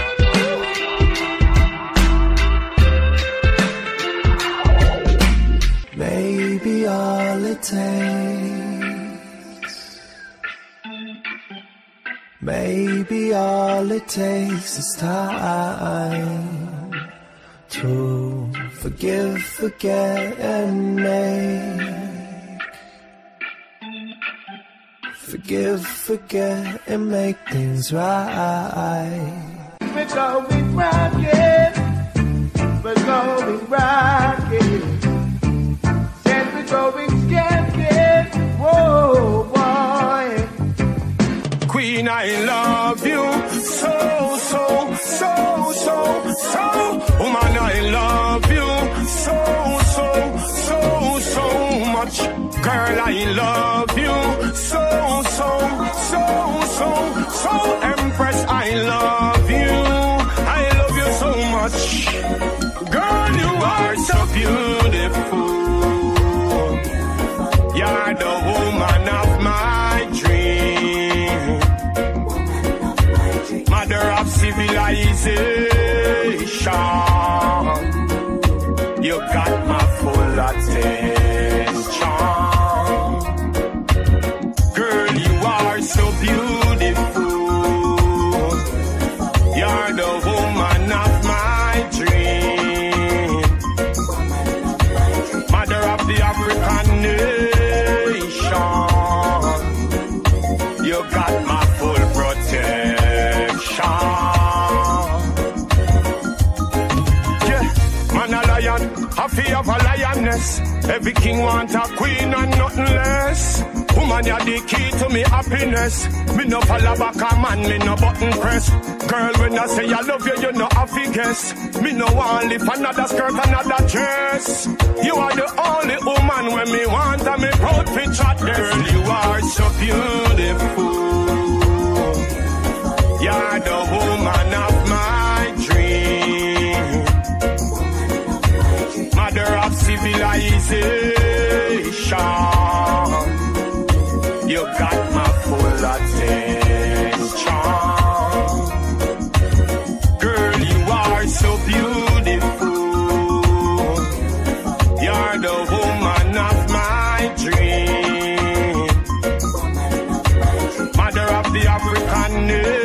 Maybe all it takes, Maybe all it takes is time to forgive, forget, and make. Forgive, forget, and make things right. We're going rockin', we're going rockin'. Said we're going skankin', whoa boy. Queen, I love you so, so, so, so, so. Woman, I love you so, so, so, so much. Girl, I love you so, so, so, so, so. Empress, I love you. I love you so much. Girl, you are so beautiful. You're the woman of my dream. Mother of civilization. You got my full attention. Girl, you are so beautiful. You're the woman of my dream. Mother of the African nation. You got my full protection. Yeah, man a lion, a fear of a lioness. Every king want a queen and nothing less. Woman, you're the key to me happiness. Me no follow back a man, me no button press. Girl, when I say I love you, you know I fi guess. Me no want lift another skirt, another dress. You are the only woman when me want and me proud picture. Girl, you are so beautiful. You're the woman of my dream. Mother of civilization. You got my full attention. Girl, you are so beautiful. You're the woman of my dream. Mother of the African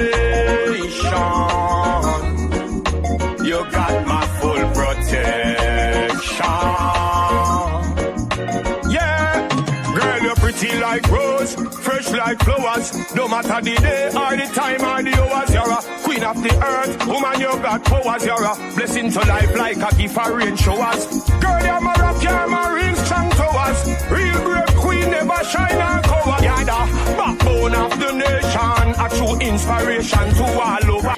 nation. You got my full protection. Yeah, girl, you're pretty like rose, fresh like flowers. No matter the day or the time or the hours, you're a queen of the earth. Woman, you got powers. You're a blessing to life like a gift for rain showers. Girl, you're my rock, you're my real strong towers. Real brave queen, never shine and cover. You're the backbone of the nation, a true inspiration to all over.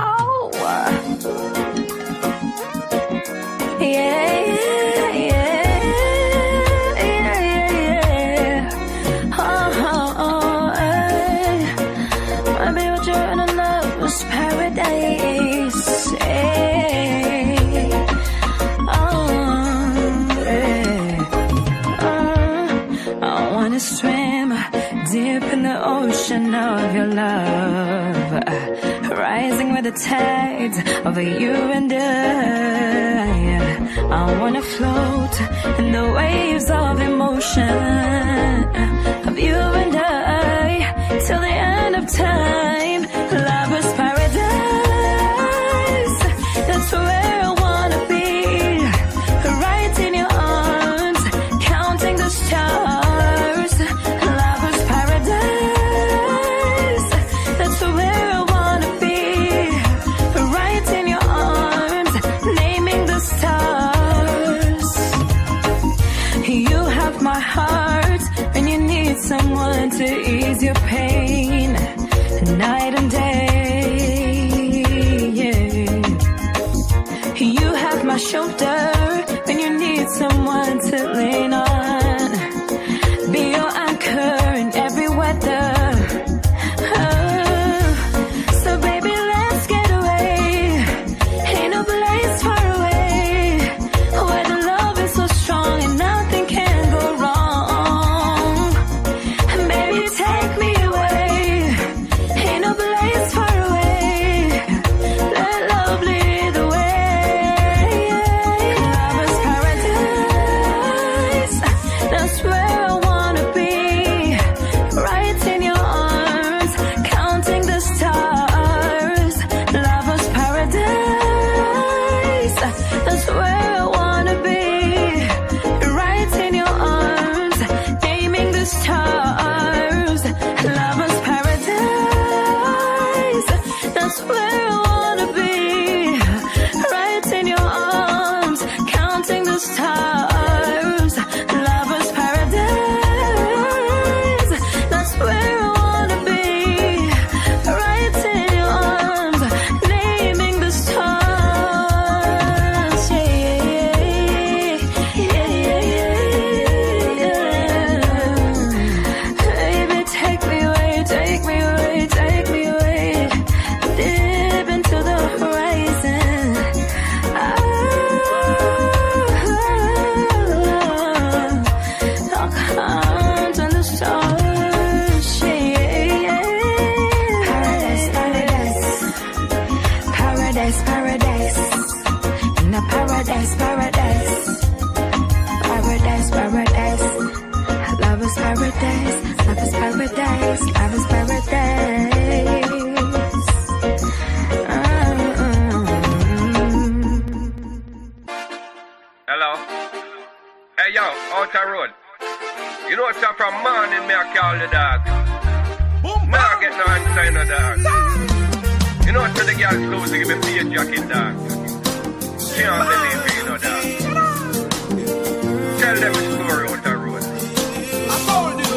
Yeah, yeah, yeah, yeah. Oh, oh, oh, hey. Maybe what you're in a lover's paradise. Hey. Oh, hey. Oh, I wanna swim deep in the ocean of your love, rising with the tides of you and I. I wanna float in the waves of emotion of you and I till the end of time. Lover's paradise, that's where I wanna be. Right in your arms, counting the stars. Lover's paradise, that's where I wanna be. Right in your arms, naming the stars. You have my heart when you need someone to ease your pain, night and day. Yeah. You have my shoulder when you need someone to lean on. Be your anchor in every weather. Oh, so baby, let's get away. Ain't no place far away where the love is so strong and nothing can go wrong. Baby, take me away. Ain't no place far away. Let love lead the way. Lover's paradise. That's where I wanna be, right in your arms, counting the stars, lover's paradise. That's where I wanna be, right in your arms, naming the stars. Yeah, yeah, yeah, yeah, yeah. Baby, take me away, take me away, take me away, dip into the horizon. Ah, I'll count on the stars. Yeah, yeah. Paradise, paradise, paradise, paradise. In a paradise, paradise, paradise, paradise. Love is paradise, love is paradise, love is paradise. Hello? Hey yo, outer road. You know what's up from morning, me I call the dog. Now I get no answer in the dog. You know what's the girl close to give me pay jacket, dog. She don't believe me, you know, dog. Tell them the story, outer road. I told you.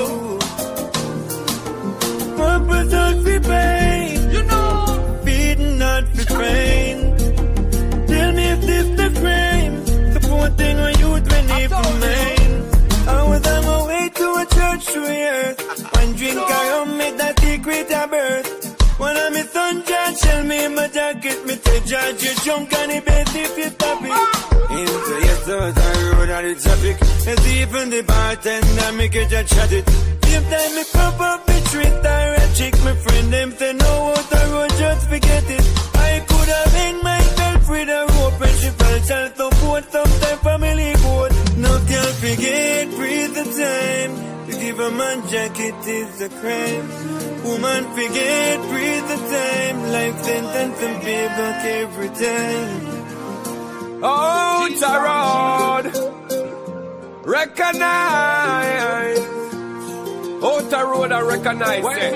Purpose not for pain, you know. Feeding not for pain. Tell me if this the frame. Supporting a youth when they remain. I was on my way to a church to earth. One drink around me that secret of birth. One of my son John shell me in my jacket. Me say George you junk on the bed if you stop it. Into your thoughts I road on the traffic. And even the bartender make it a chat it. Same time me pop up me treat her a chick. My friend them say no out the road just forget it. I could have hanged myself with a rope when she fell child support. Sometime family boat. No girl forget breathe the time. To give a man jacket is a crime. Woman forget breathe the time. Life sentence and payback every time. Out the road, recognize. Out the road, I recognize it.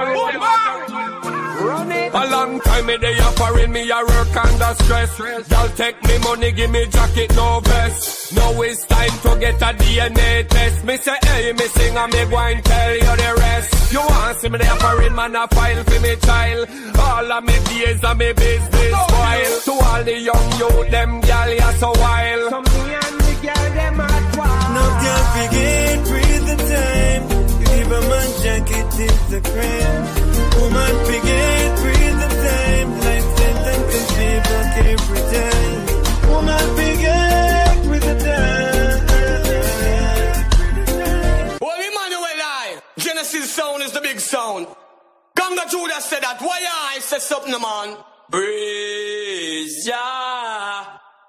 Run it. A long time me they offering me a work under stress. Y'all take me money, give me jacket, no vest. Now it's time to get a D N A test. Me say, hey, me sing and me go and tell you the rest. You want see me they offering man a file for me child. All of me days and me business spoil. To all the young youth, them gal ya so wild. Some me and me gal them at wild. No girl forget breathe the time. You give a man jacket is the crime. Woman forget breathe the time. Life sentence and payback every time. Woman forget breathe the time. Well, Emmanuel I, Genesis sound is the big sound. Ganga Judah said that. Why I say something, man? Praise Jah,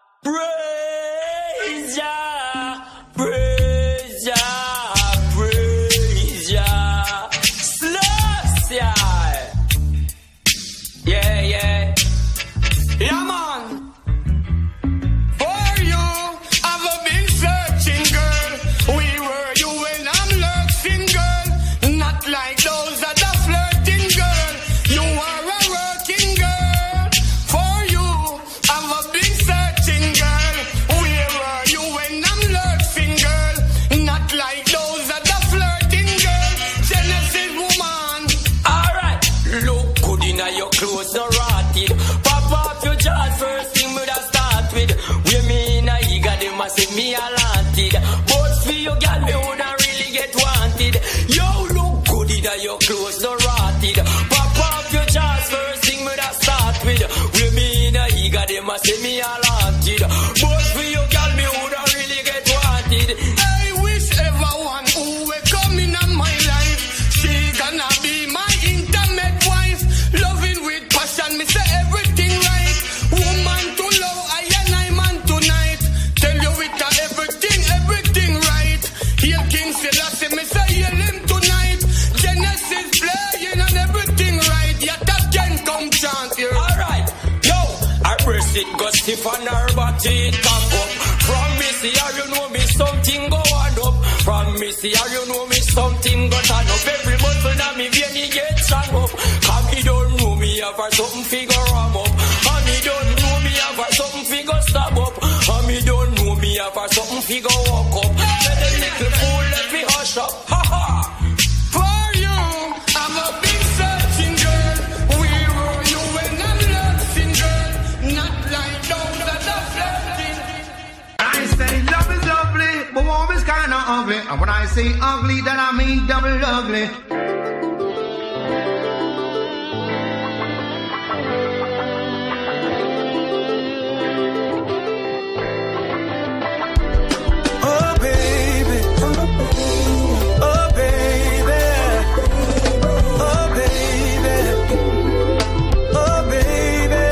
praise Jah, praise Jah, praise Jah. Sluts, yeah, yeah, yeah, yeah, man. For you, I've been searching, girl. We were you when I'm lurking, girl. Not like those that are flirting, girl. You are a working girl. For you, I've been searching, girl. Where were you when I'm lurking, girl? Not like those that are flirting, girl. Genesis woman. Alright, look good in your clothes, so rotted. Pop off your jaws, first thing we da start with. We me in a eager, they must say me a lanted. But for your girl, me woulda really get wanted. Yo, look good in your clothes, so rotted. Pop off your jaws, first thing we da start with. We me in a eager, they must say me a lanted. But for your girl, me woulda really get wanted. I wish everyone who will come in on my life, she gonna be my intimate wife. Loving with passion, me say everything right. Woman to love, I and I man tonight. Tell you with her everything, everything right. Heal King Selassie, me say heal him tonight. Genesis playing and everything right. Yeah, that can come chant here. Alright, yo, I press it, go stiff on her body, it cock up. From me see her, you know me something go on up. From me see her, you know me something go turn up. Every muscle now me vein, he get strong up. Cause me don't know me a have for something figure ram up. And me don't know me have for something figure stab up. And me don't know me have for something figure walk up. Let the little fool let me hush up. Ha ha. For you, I'm a big searching girl. Where were you when I'm lurking, girl? Not lying down that I'm flirting. I say love is lovely, but warm is kinda ugly. And when I say ugly, then I mean double ugly. Oh baby, oh baby, oh baby, oh baby.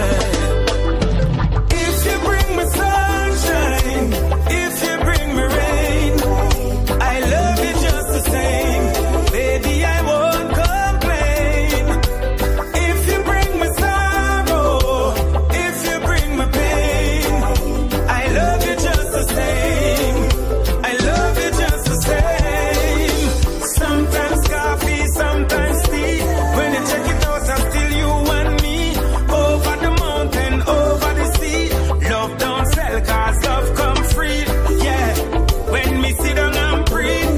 If you bring me sunshine, if you bring me rain, I love you just the same. Baby, I won't complain. If you bring me sorrow, if you bring me pain, I love you just the same. I love you just the same. Sometimes coffee, sometimes tea. When you check it out, I'm still you and me. Over the mountain, over the sea. Love don't sell, cause love come free. Yeah, when me sit down and breathe,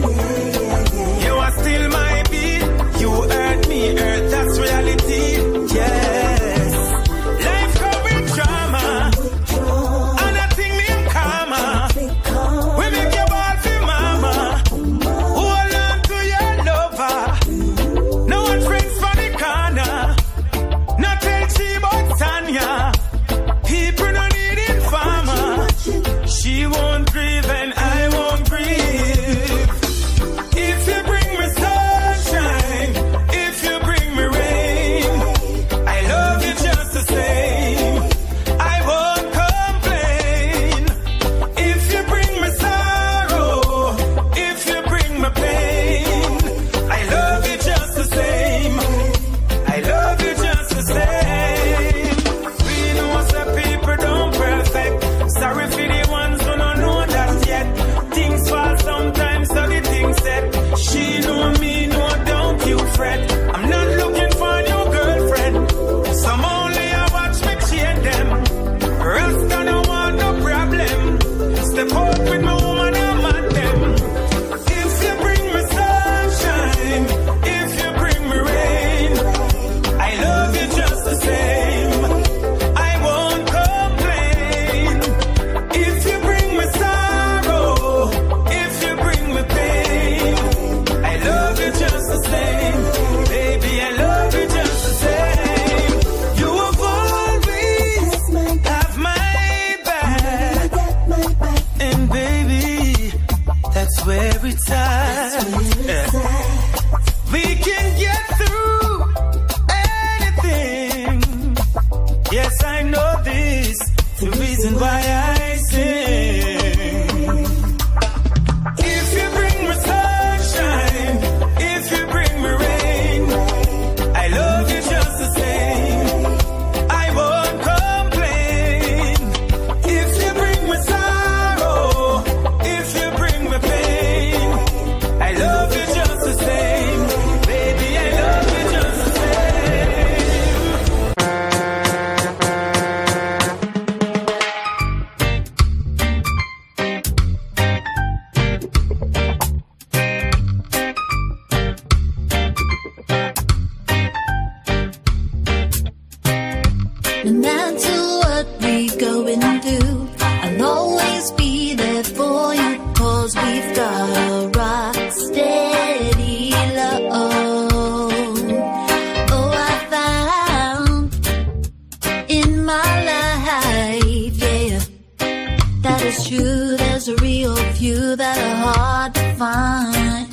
you are still my beat. You hurt me, hurt, that's reality. Yes, life come with drama, and I think me karma. We make your ball for mama. Hold on to your lover. No one friends for the corner. No tell she about Tanya. People no need informer. She won't grieve and I won't grieve. If you bring me sunshine, if you bring me rain, I love you just the same. I won't complain. If you bring me sorrow, if you bring me pain, I love you just the same. I love you just the same. We know some people don't perfect. Sorry for the ones who don't know that yet. Things fall sometimes, so the things said. She know me, no, don't you fret. I'm not looking for a new girlfriend. Some only I watch me cheer them. Rest I don't want no problem. Step out with my woman, I'm at them. If you bring me sunshine, if you bring me rain, I love you just the same. I won't complain. If you bring me sorrow, if you bring me pain, I love you just the same. Baby, I love you just the same. You have always have my back. And baby, that's where it's at. Yeah. We can get through anything. Yes, I know this, the reason why I sing. If you bring me sunshine, if you bring me rain, I love you just the same. I won't complain. If you bring me sorrow, if you bring me pain, I love you just the same. Baby, I love you just the No matter what we going through, I'll always be there for you. Cause we've got a rock steady love. Oh, I found in my life, yeah, that is true. There's a real few that are hard to find.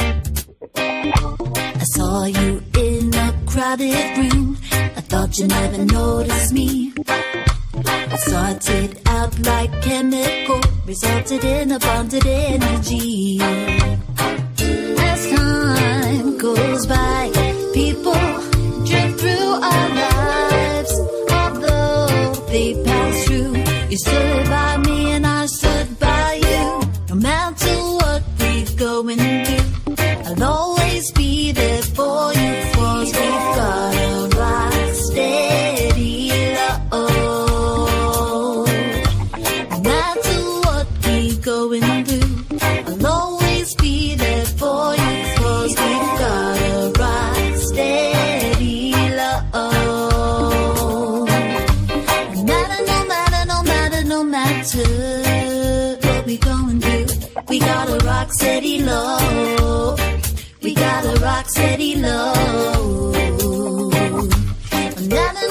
I saw you in a crowded room. I thought you never noticed me. I started out like chemical, resulted in a bonded energy. As time goes by, people drift through our lives. Although they pass through, you stood by me and I stood by you. No matter what we're going through, I'll always be there for you. Cause we've got a rock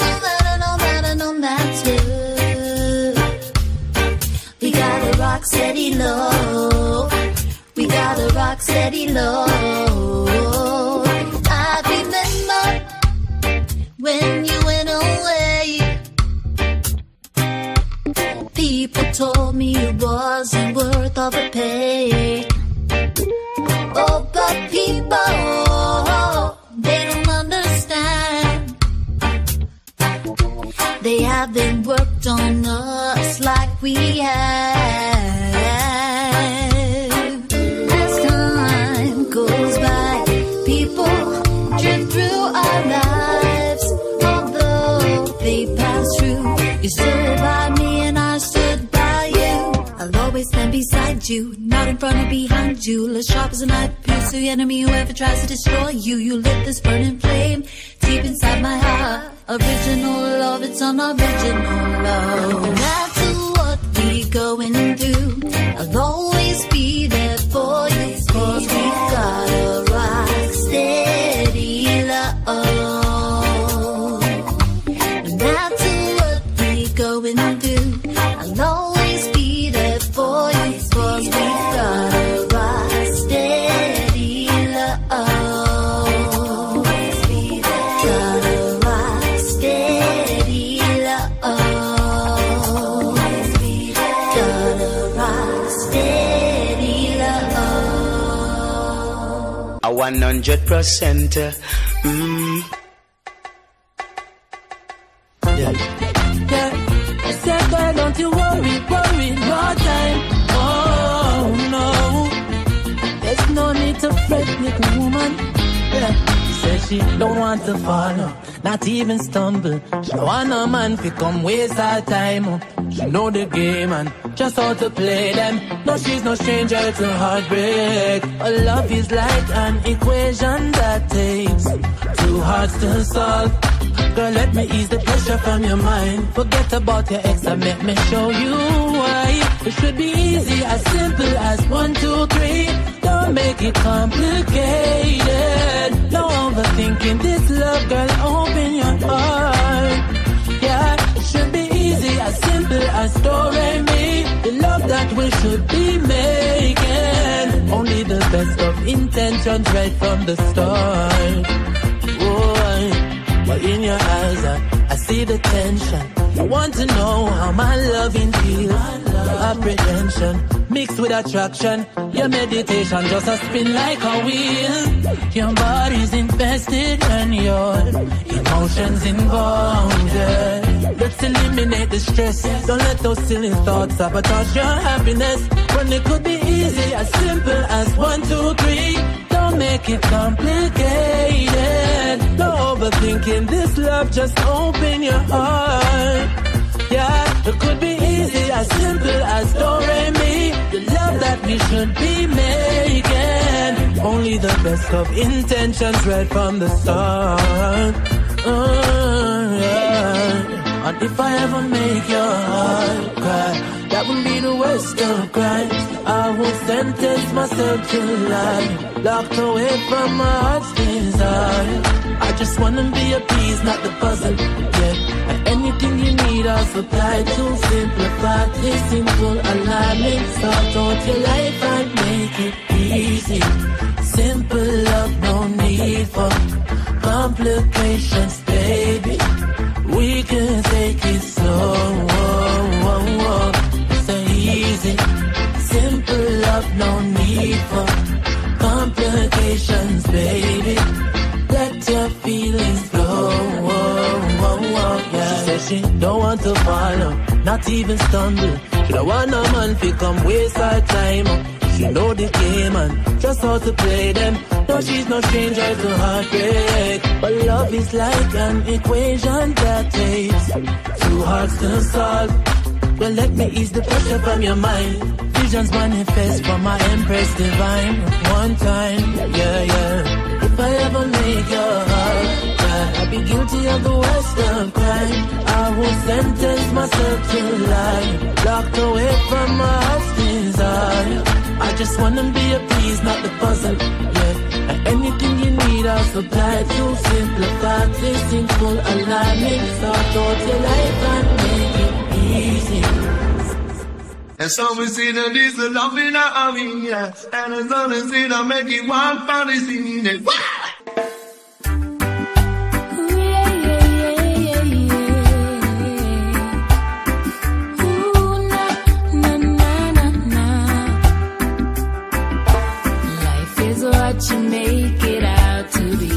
matter, no matter, no matter. We gotta rock steady love. We gotta rock steady love. I remember when you went away. People told me it wasn't worth all the pain. Oh, but people, they don't understand. They haven't worked on us like we have. As time goes by, people drift through our lives. Although they pass through, you stood by me and I stood by you. I'll always stand beside you, not in front or behind you. As sharp as a knife, pierce the enemy, whoever tries to destroy you. You lit this burning flame deep inside my heart. Original love, it's unoriginal love. No matter what we going through, I'll always be there for you. Cause we got a rock steady love. No matter what we going through, I'll always be there for you. Cause we got a rock steady love. Got a rock steady love. Got a rock steady love. A one hundred percent. Mm. Yeah. Yeah. I said, girl, don't you worry, worry, no time. Oh, no. There's no need to fret, little woman. Yeah. She said she don't want to follow, not even stumble. She don't want no man to come waste her time. She know the game and just how to play them. No, she's no stranger to heartbreak. But love is like an equation that takes two hearts to solve. Girl, let me ease the pressure from your mind. Forget about your ex and make me show you why. It should be easy, as simple as one, two, three. Don't make it complicated. No overthinking this love, girl, open your heart. Yeah, it should be easy, as simple as do-re-mi. The love that we should be making. Only the best of intentions right from the start. Oh, but in your eyes, I, I see the tension. You want to know how my loving feels. Apprehension mixed with attraction. Your meditation just a spin like a wheel. Your body's invested and your emotions involved. Yeah. Let's eliminate the stress. Don't let those silly thoughts sabotage your happiness. When it could be easy, as simple as one, two, three. Don't make it complicated. No overthinking this love, just open your heart. Yeah, it could be easy, as simple as do-re-mi. The love that we should be making. Only the best of intentions right from the start. Uh, yeah. And if I ever make your heart cry, that would be the worst of crimes. I will sentence myself to life, locked away from my heart's desire. I just wanna be a piece, not the puzzle, yeah. And anything you need, I'll supply to simplify this simple alignment. Sort out your life and make it easy. Simple love, no need for complications, baby. We can take it slow, whoa, whoa, whoa. So easy. Simple love, no need for complications, baby. Let your feelings flow, whoa, whoa, whoa, yeah. She said she don't want to follow, not even stumble. She don't want no man to come waste her time. She know the game and just how to play them. No, she's no stranger to heartbreak. But love is like an equation that takes two hearts to solve. Well, let me ease the pressure from your mind. Visions manifest from my Empress Divine. One time, yeah, yeah. If I ever make your heart cry, I'll be guilty of the worst of crime. I will sentence myself to life, locked away from my heart's desire. I just wanna be a piece, not the puzzle, yeah. Anything you need, I'll supply to simplify this simple alignment. Sort out your life and make it easy. And some we see that this is love in our army, yeah. And as long as it I make it one fantasy in it. You make it out to be,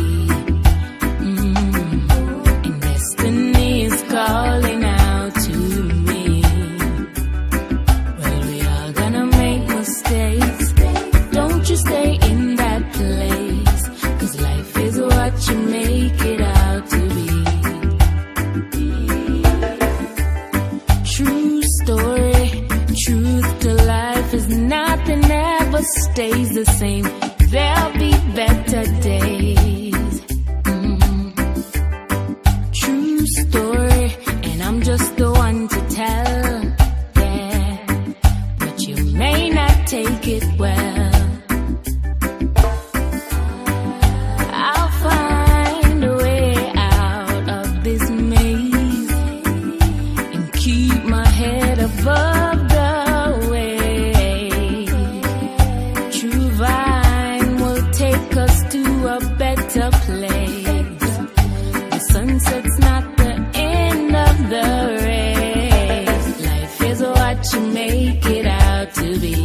mm. and destiny is calling out to me. Well, we are gonna make mistakes. Don't you stay in that place, 'cause life is what you make it out to be. True story, truth to life is nothing ever stays the same. There'll be better days. Mm. True story, and I'm just the one to tell. Yeah, but you may not take it well. I'll find a way out of this maze and keep my head above the waves. True vibe take us to a better place. The sunset's not the end of the race. Life is what you make it out to be.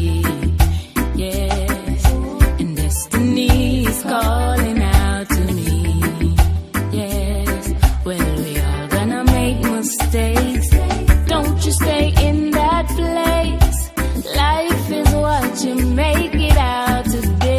Yes, and destiny is calling out to me. Yes, well, we all gonna make mistakes. Don't you stay in that place. Life is what you make it out to be.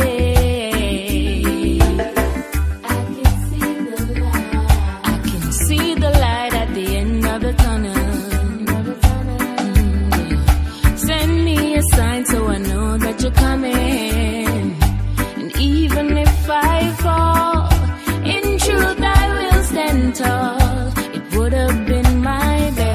So I know that you're coming, and even if I fall, in truth I will stand tall. It would have been my best.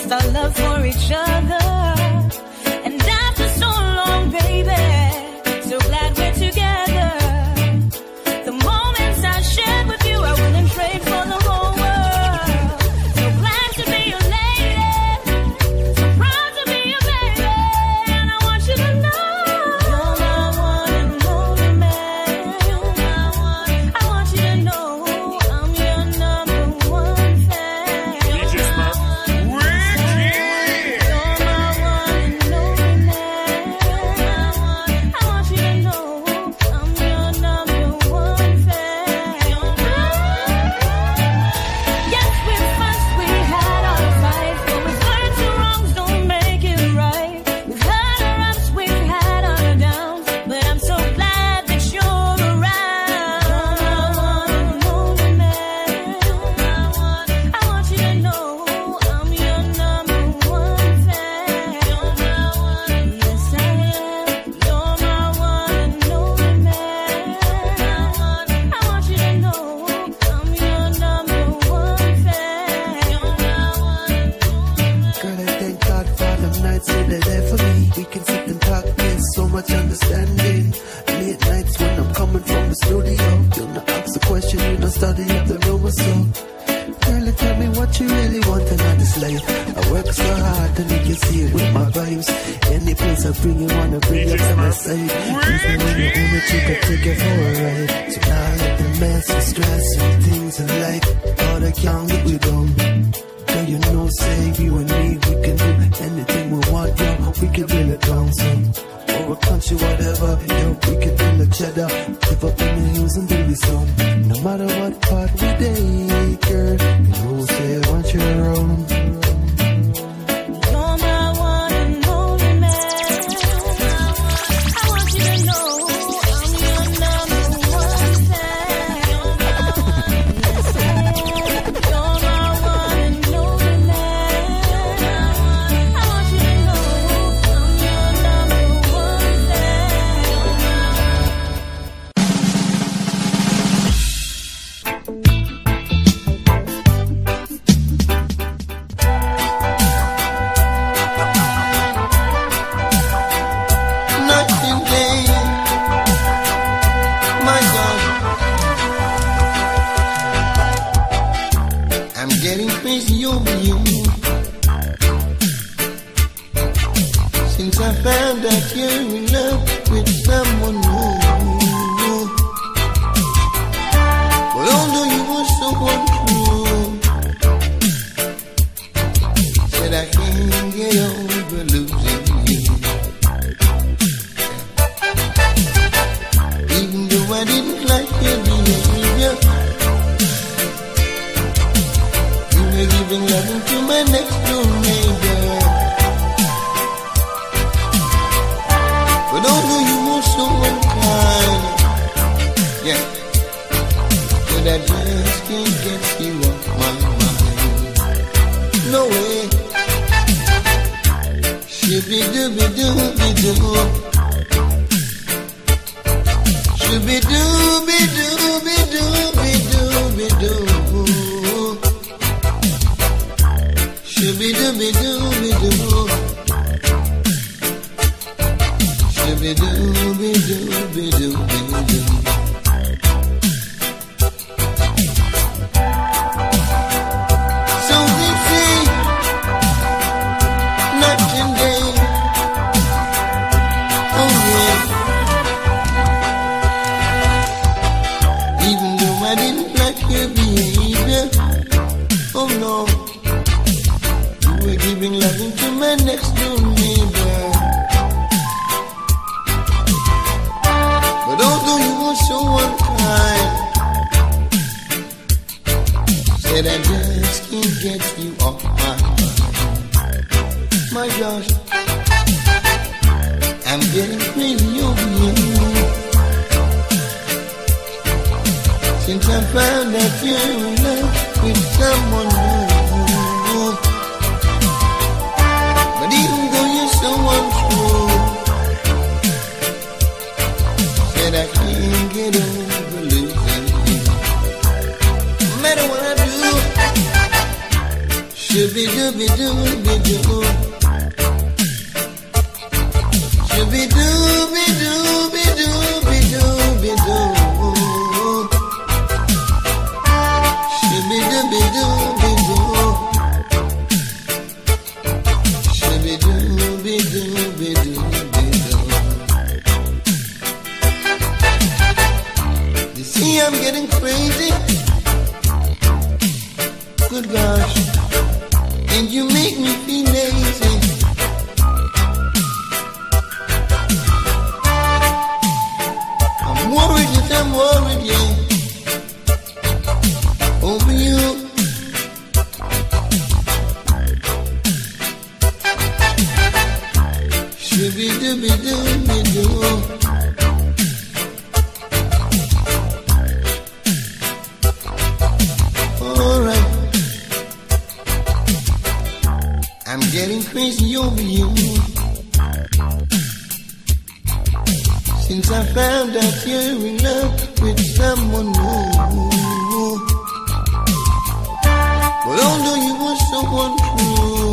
lost our love for each other. And after so long, baby, so glad we're together. The moments I shared with you, I wouldn't trade for the whole world. So glad to be your lady, so proud to be your baby. And I want you to know you're my one and only man. You're my one. I want you to know I'm your number one fan. You're my one. You're my one and only man. You're my one. I want you to know I'm your number one fan. You're my one. Yes, we fussed, we had our fights, but we've learned two wrongs don't make it right. We've had our ups, we've had our downs, but I'm so glad that you're around. You're my one and only man. You're my one. I want you to know I'm your number one fan. You're my one. Yes, I am. You're my one and only man. You're my one. I want you to know I'm your number one fan. You're my one. Girl, I thank God for them nights when they're there for me. We can sit and talk, there's so much understanding. Late nights when I'm coming from the studio, you not ask a question, you not study up the room or so. Girl, tell me what you really want and not this life. I work so hard and you can see it with my vibes. Any place I bring you, wanna bring you to my side. Even when you're in it, you can take it for a ride. So now let the mess and stress and things in life, all I can't get we done. Girl, you know, say you and me, we can do anything we want, yo. We can build a council or a country, whatever, yo. We can build a cheddar, live up in the hills and build it some. No matter what part we day, girl, you know, say I want you around. You're my one and only man. I want you to know I'm your number one fan. You're my one. Yes, I am. You're my one and only man. I want you to know I'm your number one Nothing day, my God. I'm getting crazy over you. Since I found that you're in love with someone new. But although you were so untrue, said I can't get over losing you. Even though I didn't like your behavior, you were giving loving to my next door neighbor. But although you were so unkind, yeah, but I just can't get you off my mind. No way. Shibby-dooby-dooby-doo. Shibby-dooby-dooby-dooby-dooby-doo. Shibby-dooby-dooby-doo. Shibby-dooby-dooby-dooby-doo. So they say, night and day. Oh yeah. Even though I didn't like your behavior, oh no, you were giving loving to my next door neighbor. But although you were so unkind, said I just can't get you off my mind. My gosh, I'm getting crazy over you. Since I found that you're in love with someone new. But even though you're so untrue, said I can't get over losing you. No matter what I do, Shooby dooby dooby doo. Shooby dooby dooby dooby dooby doo. Shooby dooby dooby doo. Shooby dooby dooby dooby doo. You see, I'm getting crazy. Good gosh. And you make me feel lazy. I'm worried, yes, I'm worried, yeah, over you. Shooby dooby dooby doo. Alright. I'm getting crazy over you. Since I found out you're in love with someone new. But although you were so untrue,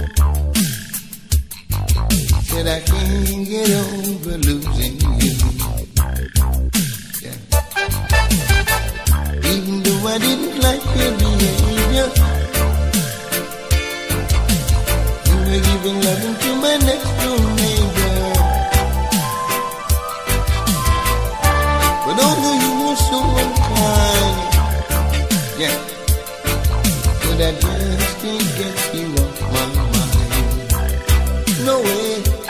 said I can't get over losing you. Yeah. Even though I didn't like your behavior, giving loving to my next door neighbor. But although you were so unkind, yeah, but I just can't get you off my mind. No way.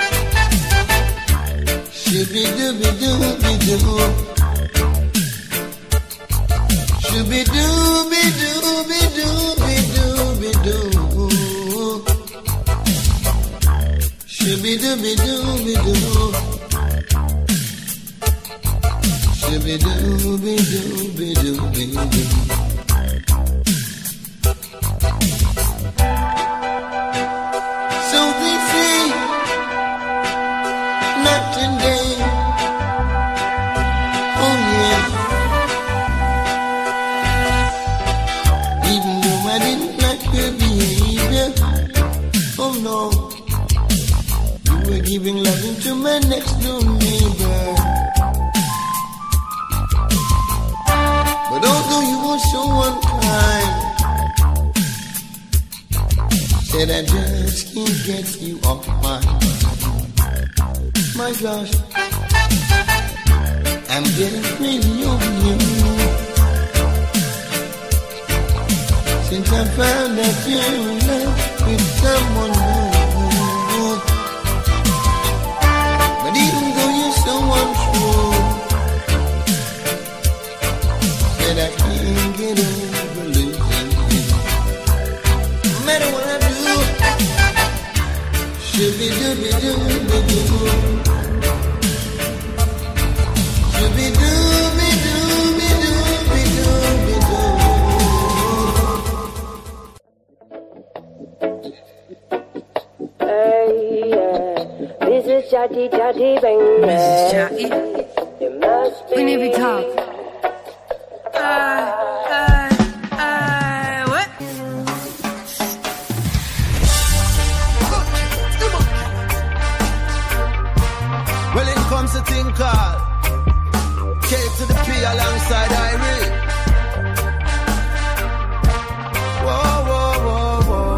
Shooby dooby dooby doo. Shooby dooby dooby dooby dooby doo. Shooby dooby dooby doo. Shooby dooby dooby dooby doo. So they say, not today. Oh yeah. Even though I didn't like your behavior, oh no, we're giving loving to my next door neighbor. But although you were so unkind, said I just can't get you off my mind. My gosh, I'm getting crazy over you. Since I found out you're in love with someone new. Even though you're so untrue, said I can't get over losing you. No matter what I do, shooby dooby dooby doo. Shooby dooby dooby dooby dooby doo. Hey, yeah. This is Chatty Chatty Bang. This is Chatty. You must be. We need to talk. Uh, uh, uh, what? Well, in comes the thing called K to the P alongside Irie. Whoa, whoa, whoa, whoa.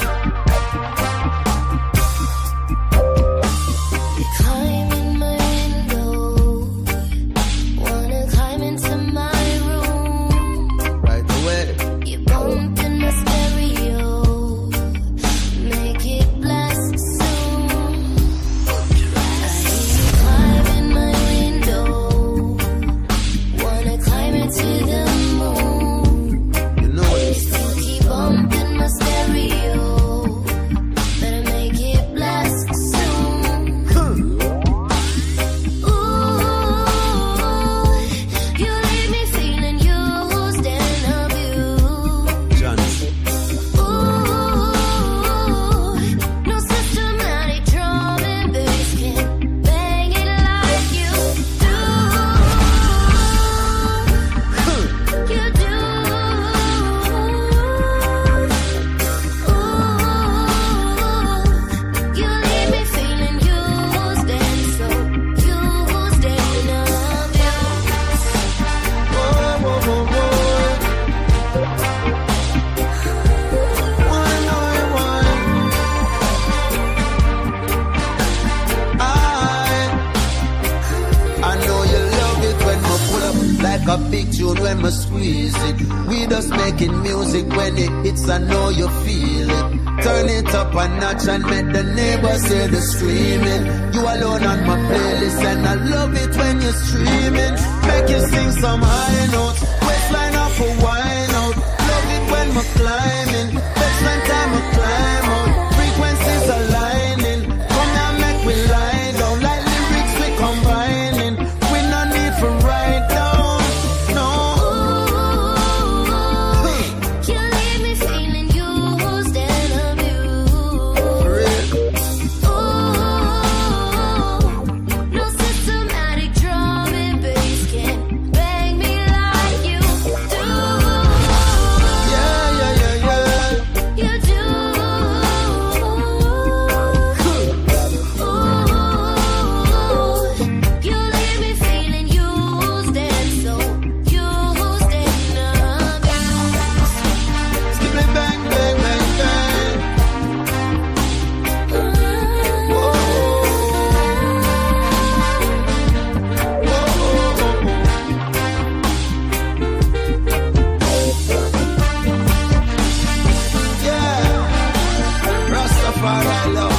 Climbing my I'ma squeeze it. We just making music when it hits, I know you feel it. Turn it up a notch and make the neighbors hear the screaming. You alone on my playlist and I love it when you're streaming. Make you sing some high notes, waistline off a wine out. Love it when we're climbing, baseline time I climb out. Frequencies aligning, come now make we lie down. Like lyrics we combining, we no need for write down, no. You leave me feeling used and abused. Ooh, no systematic drum and bass can bang me like you do. Yeah, yeah, yeah, yeah. You do. Ooh, you leave me feeling used and so used and abused. Skip it, bang, bang, bang, bang. Whoa. Yeah, Rastafari love.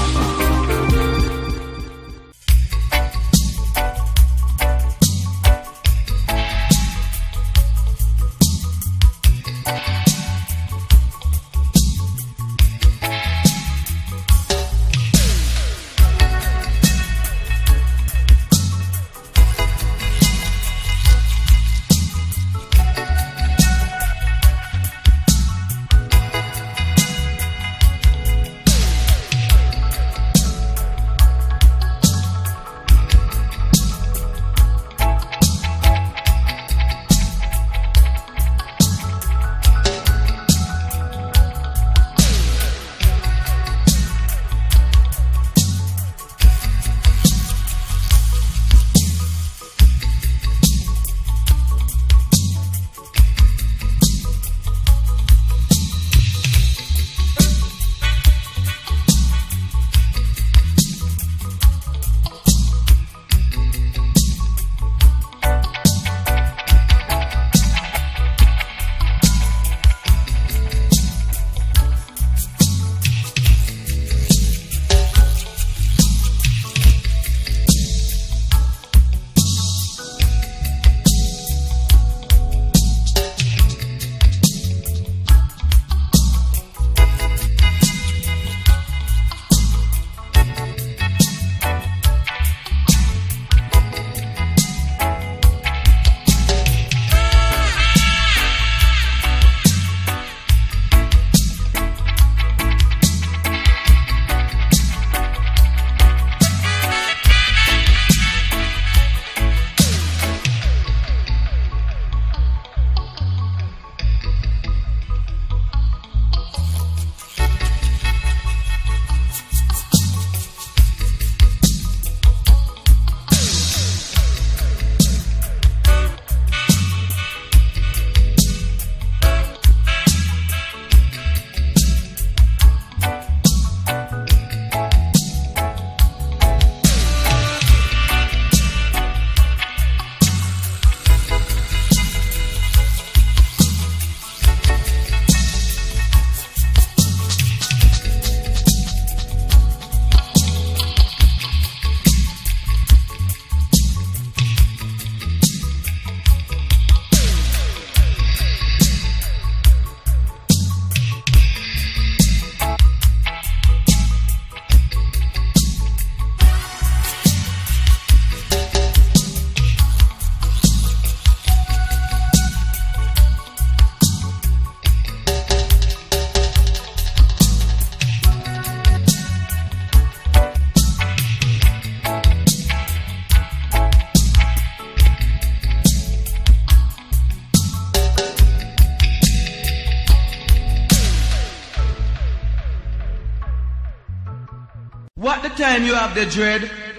What the time you have the dread?